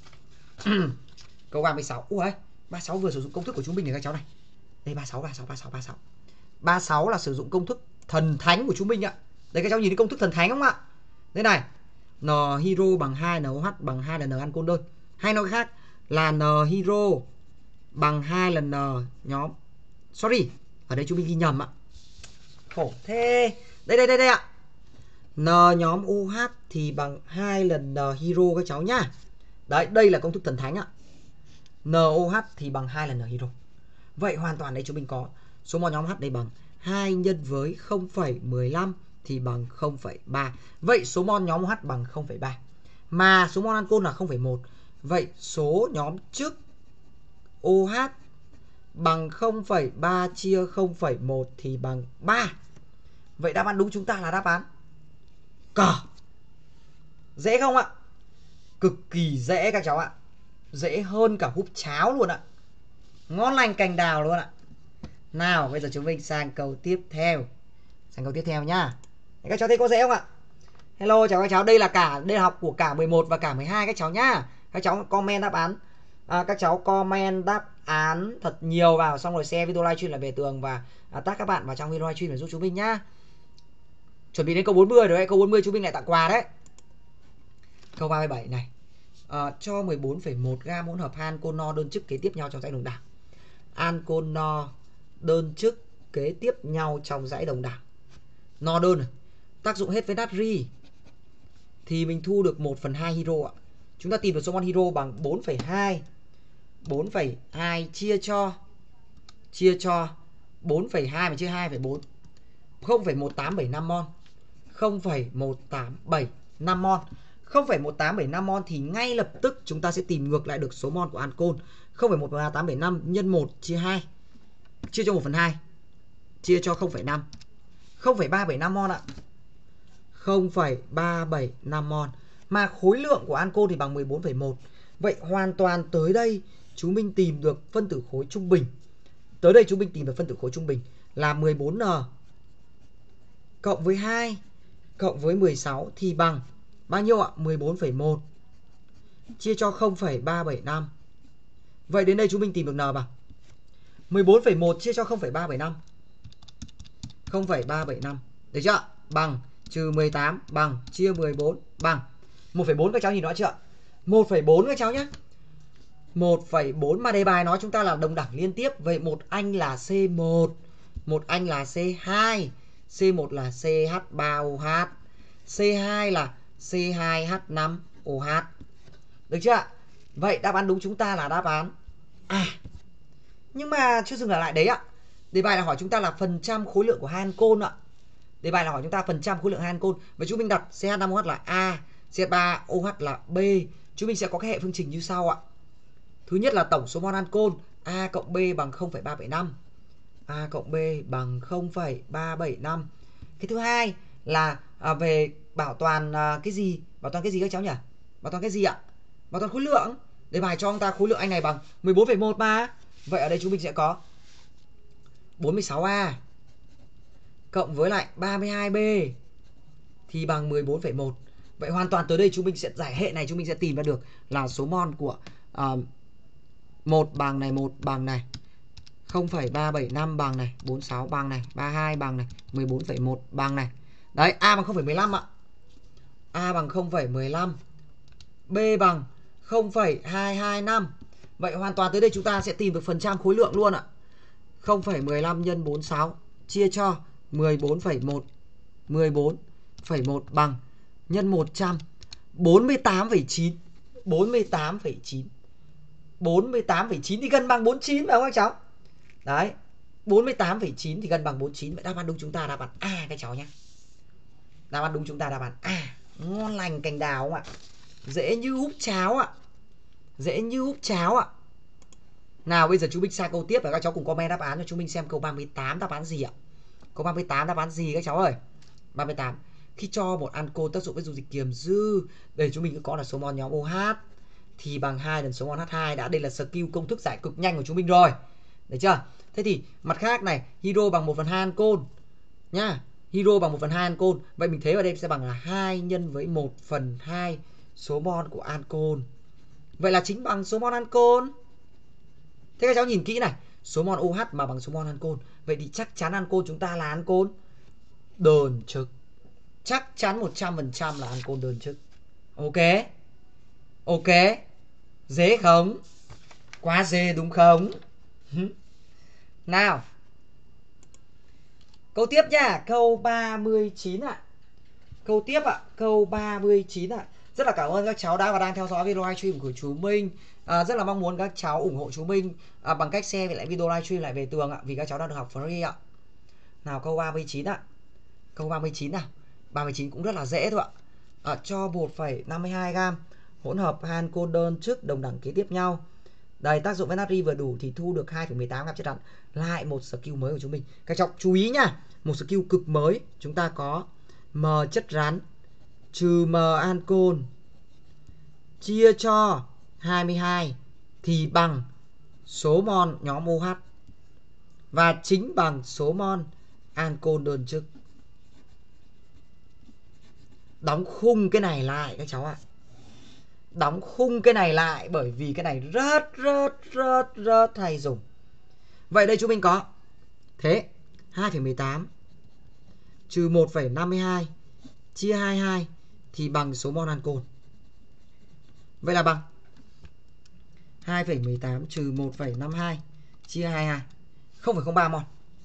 Câu ba mươi sáu. Ui, ba mươi sáu vừa sử dụng công thức của chú Minh này các cháu này. Đây ba mươi sáu, ba mươi sáu, ba mươi sáu, ba mươi sáu. ba mươi sáu là sử dụng công thức thần thánh của chú Minh ạ. Đây các cháu nhìn thấy công thức thần thánh không ạ? Đây này. N hydro bằng hai, NOH bằng hai là N ancol đơn. Hay nói khác là N hydro bằng hai lần N nhóm. Sorry, ở đây chú Minh ghi nhầm ạ. Khổ thế. Đây đây đây đây ạ. N nhóm OH thì bằng hai lần N hydro các cháu nhá. Đấy, đây là công thức thần thánh ạ. NOH thì bằng hai lần N hydro. Vậy hoàn toàn đây chúng mình có số mol nhóm H đây bằng hai nhân với không phẩy mười lăm thì bằng không phẩy ba. Vậy số mol nhóm H bằng không phẩy ba. Mà số mol ancol là không phẩy một. Vậy số nhóm trước OH bằng không phẩy ba chia không phẩy một thì bằng ba. Vậy đáp án đúng chúng ta là đáp án cờ. Dễ không ạ? Cực kỳ dễ các cháu ạ. Dễ hơn cả húp cháo luôn ạ. Ngon lành cành đào luôn ạ. Nào, bây giờ chúng mình sang câu tiếp theo. Sang câu tiếp theo nhá. Các cháu thấy có dễ không ạ? Hello chào các cháu, đây là cả đây là học của cả mười một và cả mười hai các cháu nhá. Các cháu comment đáp án. À, các cháu comment đáp án thật nhiều vào, xong rồi share video livestream là về tường và à, tag các bạn vào trong video livestream để giúp chúng mình nhá. Chuẩn bị đến câu bốn mươi rồi đấy, câu bốn mươi chúng mình lại tặng quà đấy. Câu ba mươi bảy này. À, cho mười bốn phẩy một gam hỗn hợp ancol no đơn chức kế tiếp nhau trong dãy đồng đẳng. Ancol no đơn chức kế tiếp nhau trong dãy đồng đẳng. No đơn này, tác dụng hết với natri thì mình thu được một phần hai hydro ạ. Chúng ta tìm được số mol hydro bằng bốn phẩy hai. bốn phẩy hai chia cho chia cho bốn phẩy hai mà chia hai phẩy bốn. không phẩy một tám bảy năm mol. không phẩy một tám bảy năm mol. không phẩy một tám bảy năm mol thì ngay lập tức chúng ta sẽ tìm ngược lại được số mol của ancol. không phẩy một tám bảy năm nhân một chia hai. Chia cho một phần hai. Chia cho không phẩy năm. không phẩy ba bảy năm mol ạ. không phẩy ba bảy năm mol. Mà khối lượng của ancol thì bằng mười bốn phẩy một. Vậy hoàn toàn tới đây chúng mình tìm được phân tử khối trung bình. Tới đây chúng mình tìm được phân tử khối trung bình là mười bốn N cộng với hai cộng với mười sáu thì bằng bao nhiêu ạ? mười bốn phẩy một chia cho không phẩy ba bảy năm. Vậy đến đây chúng mình tìm được N bằng mười bốn phẩy một chia cho không phẩy ba bảy năm. không phẩy ba bảy năm. Được chưa? Bằng trừ mười tám bằng chia mười bốn bằng một phẩy bốn. Các cháu nhìn rõ chưa? một phẩy bốn các cháu nhé. một phẩy bốn mà đề bài nói chúng ta là đồng đẳng liên tiếp. Vậy một anh là C một, một anh là C hai, C một là C H ba O H, C hai là C hai H năm O H. Được chưa? Vậy đáp án đúng chúng ta là đáp án A. Nhưng mà chưa dừng lại đấy ạ. Đề bài là hỏi chúng ta là phần trăm khối lượng của hai ancol ạ. Đề bài là hỏi chúng ta phần trăm khối lượng hai ancol. Vậy chúng mình đặt C H năm O H là A, C H ba O H là B. Chúng mình sẽ có cái hệ phương trình như sau ạ. Thứ nhất là tổng số mol ancol A cộng B bằng không phẩy ba bảy năm. A cộng B bằng không phẩy ba bảy năm. Cái thứ hai là à, về bảo toàn à, cái gì? Bảo toàn cái gì các cháu nhỉ? Bảo toàn cái gì ạ? Bảo toàn khối lượng. Đề bài cho chúng ta khối lượng anh này bằng mười bốn phẩy một mà. Vậy ở đây chúng mình sẽ có bốn mươi sáu A cộng với lại ba mươi hai B thì bằng mười bốn phẩy một. Vậy hoàn toàn tới đây chúng mình sẽ giải hệ này, chúng mình sẽ tìm ra được là số mol của uh, một bằng này, một bằng này, không phẩy ba bảy năm bằng này, bốn mươi sáu bằng này, ba mươi hai bằng này, mười bốn phẩy một bằng này. Đấy, A bằng không phẩy mười lăm ạ. A bằng không phẩy mười lăm. B bằng không phẩy hai hai năm. Vậy hoàn toàn tới đây chúng ta sẽ tìm được phần trăm khối lượng luôn ạ. không phẩy mười lăm nhân bốn mươi sáu chia cho mười bốn phẩy một. mười bốn phẩy một bằng nhân một trăm. bốn mươi tám phẩy chín. bốn mươi tám phẩy chín. bốn mươi tám phẩy chín thì gần bằng bốn mươi chín phải không các cháu? Đấy, bốn mươi tám phẩy chín thì gần bằng bốn mươi chín. Vậy đáp án đúng chúng ta đáp án A các cháu nhé. Đáp án đúng chúng ta đáp án A. Ngon lành cành đào không ạ? Dễ như húp cháo ạ. Dễ như húp cháo ạ. Nào bây giờ chú Minh sang câu tiếp và các cháu cùng comment đáp án cho chúng mình xem câu ba mươi tám đáp án gì ạ. Câu ba mươi tám đáp án gì các cháu ơi? ba mươi tám. Khi cho một ancol tác dụng với dung dịch kiềm dư, đây chúng mình cứ có là số mol nhóm OH thì bằng hai lần số mol H hai. Đã đây là skill công thức giải cực nhanh của chúng mình rồi. Được chưa? Thế thì mặt khác này, hydro bằng một phần hai ancol nhá. Hydro bằng một phần hai ancol. Vậy mình thấy ở đây sẽ bằng là hai nhân với một phần hai số mol của ancol. Vậy là chính bằng số mol ancol. Thế các cháu nhìn kỹ này, số mol OH mà bằng số mol ancol. Vậy thì chắc chắn ancol chúng ta là ancol đơn chức. Chắc chắn một trăm phần trăm là ancol đơn chức. Ok. Ok. Dễ không? Quá dễ đúng không? Nào. Câu tiếp nhá, câu ba mươi chín ạ. À. Câu tiếp ạ, à. Câu ba mươi chín ạ. À. Rất là cảm ơn các cháu đã và đang theo dõi video livestream của chú Minh. À, rất là mong muốn các cháu ủng hộ chú Minh à, bằng cách share lại video livestream lại về tường ạ, vì các cháu đang được học free ạ. Nào câu ba mươi chín ạ. Câu ba mươi chín nào. ba mươi chín cũng rất là dễ thôi ạ. À, cho một phẩy năm mươi hai gam hỗn hợp hai ancol đơn chức đồng đẳng kế tiếp nhau. Đây, tác dụng với natri vừa đủ thì thu được hai phẩy mười tám gam chất rắn. Lại một skill mới của chúng mình. Các cháu chú ý nhá, một skill cực mới. Chúng ta có M chất rắn trừ M ancol chia cho hai mươi hai thì bằng số mol nhóm OH và chính bằng số mol ancol đơn chức. Đóng khung cái này lại các cháu ạ. Đóng khung cái này lại bởi vì cái này rất rất rất rất hay dùng. Vậy đây chúng mình có thế hai phẩy mười tám trừ một phẩy năm mươi hai chia hai mươi hai thì bằng số mol ancol. Vậy là bằng hai phẩy mười tám trừ một phẩy năm mươi hai chia hai mươi hai, không phẩy không ba mol.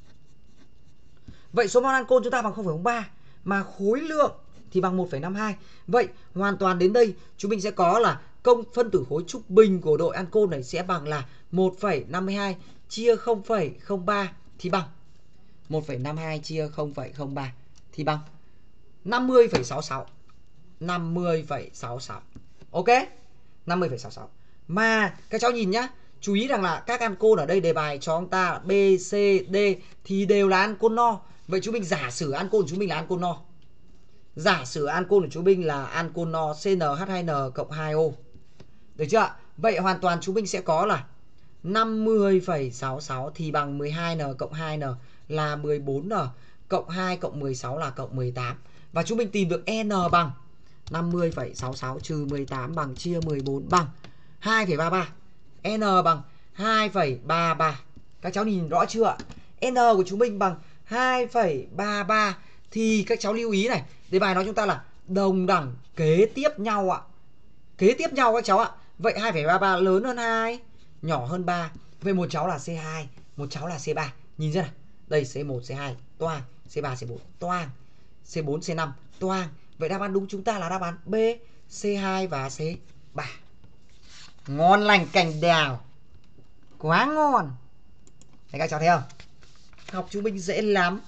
Vậy số mol ancol chúng ta bằng không phẩy không ba mà khối lượng thì bằng một phẩy năm mươi hai. Vậy hoàn toàn đến đây chúng mình sẽ có là công phân tử khối trung bình của đội ancol này sẽ bằng là một phẩy năm mươi hai chia không phẩy không ba thì bằng một phẩy năm mươi hai chia không phẩy không ba thì bằng năm mươi phẩy sáu mươi sáu. năm mươi phẩy sáu mươi sáu. Ok? năm mươi phẩy sáu mươi sáu. Mà các cháu nhìn nhá, chú ý rằng là các ancol ở đây đề bài cho chúng ta B, C, D thì đều là ancol no. Vậy chúng mình giả sử ancol của chúng mình là ancol no. Giả sử ancol của chúng mình là ancol no C N H hai N cộng hai O. Được chưa ạ? Vậy hoàn toàn chúng mình sẽ có là năm mươi phẩy sáu mươi sáu thì bằng mười hai N cộng hai N là mười bốn N cộng hai cộng mười sáu là cộng mười tám. Và chúng mình tìm được N bằng năm mươi phẩy sáu mươi sáu trừ mười tám bằng chia mười bốn bằng hai phẩy ba mươi ba. N bằng hai phẩy ba mươi ba. Các cháu nhìn rõ chưa ạ? N của chúng mình bằng hai phẩy ba mươi ba thì các cháu lưu ý này, đề bài nói chúng ta là đồng đẳng kế tiếp nhau ạ. Kế tiếp nhau các cháu ạ. Vậy hai phẩy ba mươi ba lớn hơn hai, nhỏ hơn ba. Vậy một cháu là C hai, một cháu là C ba. Nhìn chưa nào? Đây C một, C hai toang, C ba, C bốn toang, C bốn, C năm toang. Vậy đáp án đúng chúng ta là đáp án B, C hai và C ba. Ngon lành cành đào. Quá ngon. Đấy các cháu thấy không? Học chúng mình dễ lắm.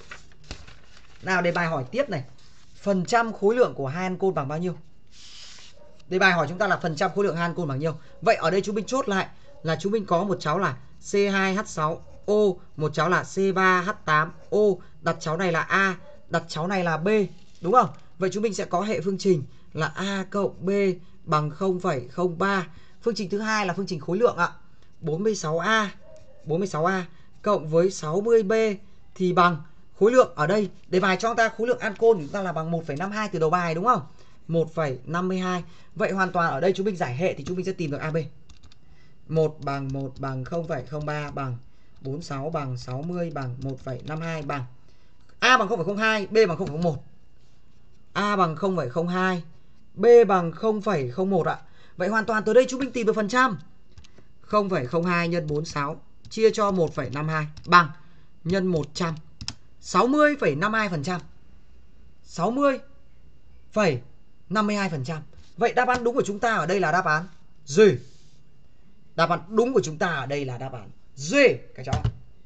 Nào đề bài hỏi tiếp này. Phần trăm khối lượng của hai ancol bằng bao nhiêu? Đề bài hỏi chúng ta là phần trăm khối lượng hai ancol bằng nhiêu. Vậy ở đây chúng mình chốt lại là chúng mình có một cháu là C hai H sáu O, một cháu là C ba H tám O, đặt cháu này là A, đặt cháu này là B, đúng không? Vậy chúng mình sẽ có hệ phương trình là A cộng B bằng không phẩy không ba. Phương trình thứ hai là phương trình khối lượng ạ. bốn mươi sáu A, bốn mươi sáu A cộng với sáu mươi B thì bằng khối lượng. Ở đây đề bài cho chúng ta khối lượng ancol chúng ta là bằng một phẩy năm mươi hai từ đầu bài đúng không? một phẩy năm mươi hai. Vậy hoàn toàn ở đây chúng mình giải hệ thì chúng mình sẽ tìm được a bê. một bằng một bằng không phẩy không ba bằng bốn mươi sáu bằng sáu mươi bằng một phẩy năm mươi hai bằng A bằng không phẩy không hai, B bằng không phẩy không một. A bằng không phẩy không hai, B bằng không phẩy không một ạ. Vậy hoàn toàn từ đây chúng mình tìm được phần trăm. không phẩy không hai nhân bốn mươi sáu chia cho một phẩy năm mươi hai bằng nhân một trăm. sáu mươi phẩy năm mươi hai phần trăm. sáu mươi phẩy năm mươi hai phần trăm. Vậy đáp án đúng của chúng ta ở đây là đáp án D. Đáp án đúng của chúng ta ở đây là đáp án D các cháu.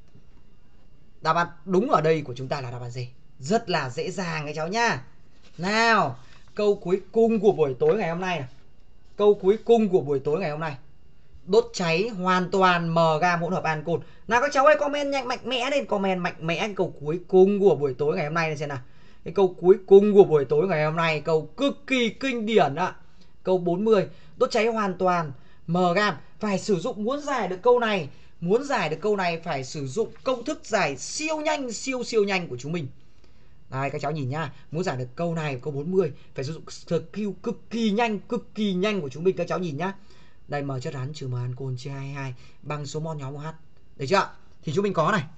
Đáp án đúng ở đây của chúng ta là đáp án D. Rất là dễ dàng các cháu nhá. Nào, câu cuối cùng của buổi tối ngày hôm nay này. câu cuối cùng của buổi tối ngày hôm nay. Đốt cháy hoàn toàn M gam hỗn hợp ancol. Nào các cháu ơi, comment nhanh mạnh mẽ lên, comment mạnh mẽ câu cuối cùng của buổi tối ngày hôm nay xem nào. Cái câu cuối cùng của buổi tối ngày hôm nay, câu cực kỳ kinh điển ạ. Câu bốn mươi, đốt cháy hoàn toàn M gam. Phải sử dụng, muốn giải được câu này, muốn giải được câu này phải sử dụng công thức giải siêu nhanh, siêu siêu nhanh của chúng mình. Đây các cháu nhìn nhá, muốn giải được câu này, câu bốn mươi phải sử dụng skill cực kỳ nhanh, cực kỳ nhanh của chúng mình. Các cháu nhìn nhá. Đây, M chất rắn trừ M ancol chia hai mươi hai bằng số mol nhóm OH. Được chưa? Thì chúng mình có này.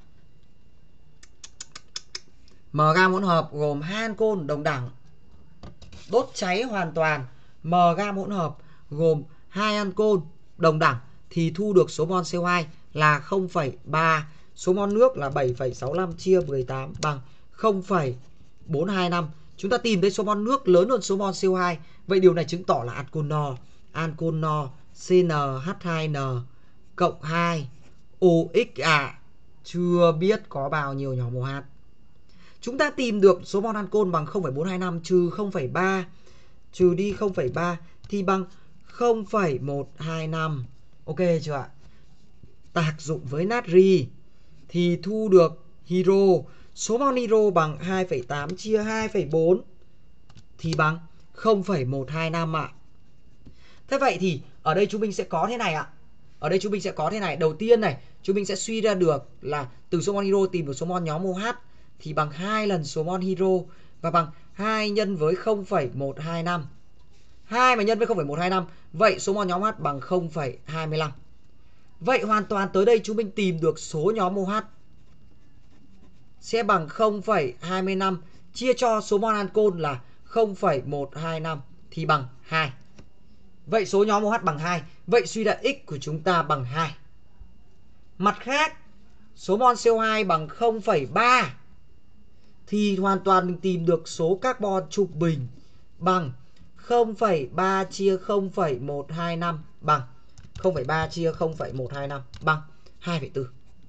M gam hỗn hợp gồm hai ancol đồng đẳng. Đốt cháy hoàn toàn M gam hỗn hợp gồm hai ancol đồng đẳng thì thu được số mol C O hai là không phẩy ba, số mol nước là bảy phẩy sáu lăm chia mười tám bằng không phẩy bốn hai năm. Chúng ta tìm thấy số mol nước lớn hơn số mol C O hai. Vậy điều này chứng tỏ là ancol no. Ancol no C N H hai N cộng hai O X à. Chưa biết có bao nhiêu nhóm OH. Chúng ta tìm được số mol ancol bằng không phẩy bốn hai năm trừ không phẩy ba, trừ đi không phẩy ba thì bằng không phẩy một hai năm. Ok chưa ạ? Tác dụng với natri thì thu được hydro. Số mol hydro bằng hai phẩy tám chia hai phẩy bốn thì bằng không phẩy một hai năm ạ. Thế vậy thì ở đây chúng mình sẽ có thế này ạ. Ở đây chúng mình sẽ có thế này. Đầu tiên này, chúng mình sẽ suy ra được là từ số mol hydro tìm được số mol nhóm OH thì bằng hai lần số mol hydro và bằng hai nhân với không phẩy một hai năm. hai mà nhân với không phẩy một hai năm, vậy số mol nhóm OH bằng không phẩy hai mươi lăm. Vậy hoàn toàn tới đây chúng mình tìm được số nhóm OH sẽ bằng không phẩy hai mươi lăm chia cho số mol ancol là không phẩy một hai năm thì bằng hai. Vậy số nhóm OH bằng hai. Vậy suy ra x của chúng ta bằng hai. Mặt khác, số mol C O hai bằng không phẩy ba thì hoàn toàn mình tìm được số carbon trung bình bằng không phẩy ba chia không phẩy một hai năm bằng không phẩy ba chia không phẩy một hai năm bằng hai phẩy bốn.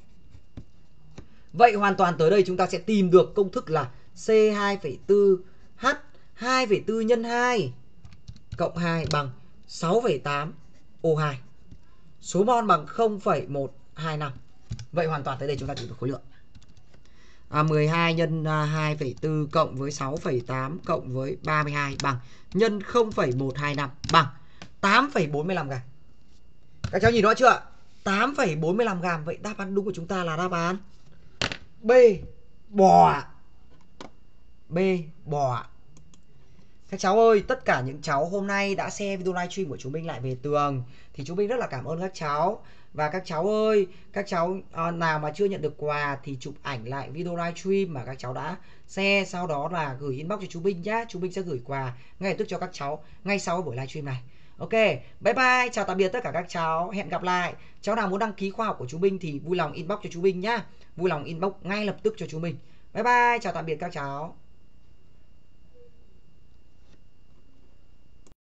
Vậy hoàn toàn tới đây chúng ta sẽ tìm được công thức là C hai phẩy bốn H hai phẩy bốn nhân hai cộng hai bằng sáu phẩy tám O hai. Số mol bằng không phẩy một hai năm. Vậy hoàn toàn tới đây chúng ta tìm được khối lượng. À, mười hai nhân hai phẩy bốn cộng với sáu phẩy tám cộng với ba mươi hai bằng nhân không phẩy một hai năm bằng tám phẩy bốn mươi lăm gam. Các cháu nhìn rõ chưa? tám phẩy bốn mươi lăm gam. Vậy đáp án đúng của chúng ta là đáp án B, bò. B, bò. Các cháu ơi, tất cả những cháu hôm nay đã xem video livestream của chúng mình lại về tường thì chúng mình rất là cảm ơn các cháu. Và các cháu ơi, các cháu à, nào mà chưa nhận được quà thì chụp ảnh lại video livestream mà các cháu đã share, sau đó là gửi inbox cho chúng mình nhé. Chúng mình sẽ gửi quà ngay lập tức cho các cháu ngay sau buổi livestream này. Ok, bye bye, chào tạm biệt tất cả các cháu, hẹn gặp lại. Cháu nào muốn đăng ký khóa học của chúng mình thì vui lòng inbox cho chúng mình nhá. Vui lòng inbox ngay lập tức cho chúng mình. Bye bye, chào tạm biệt các cháu.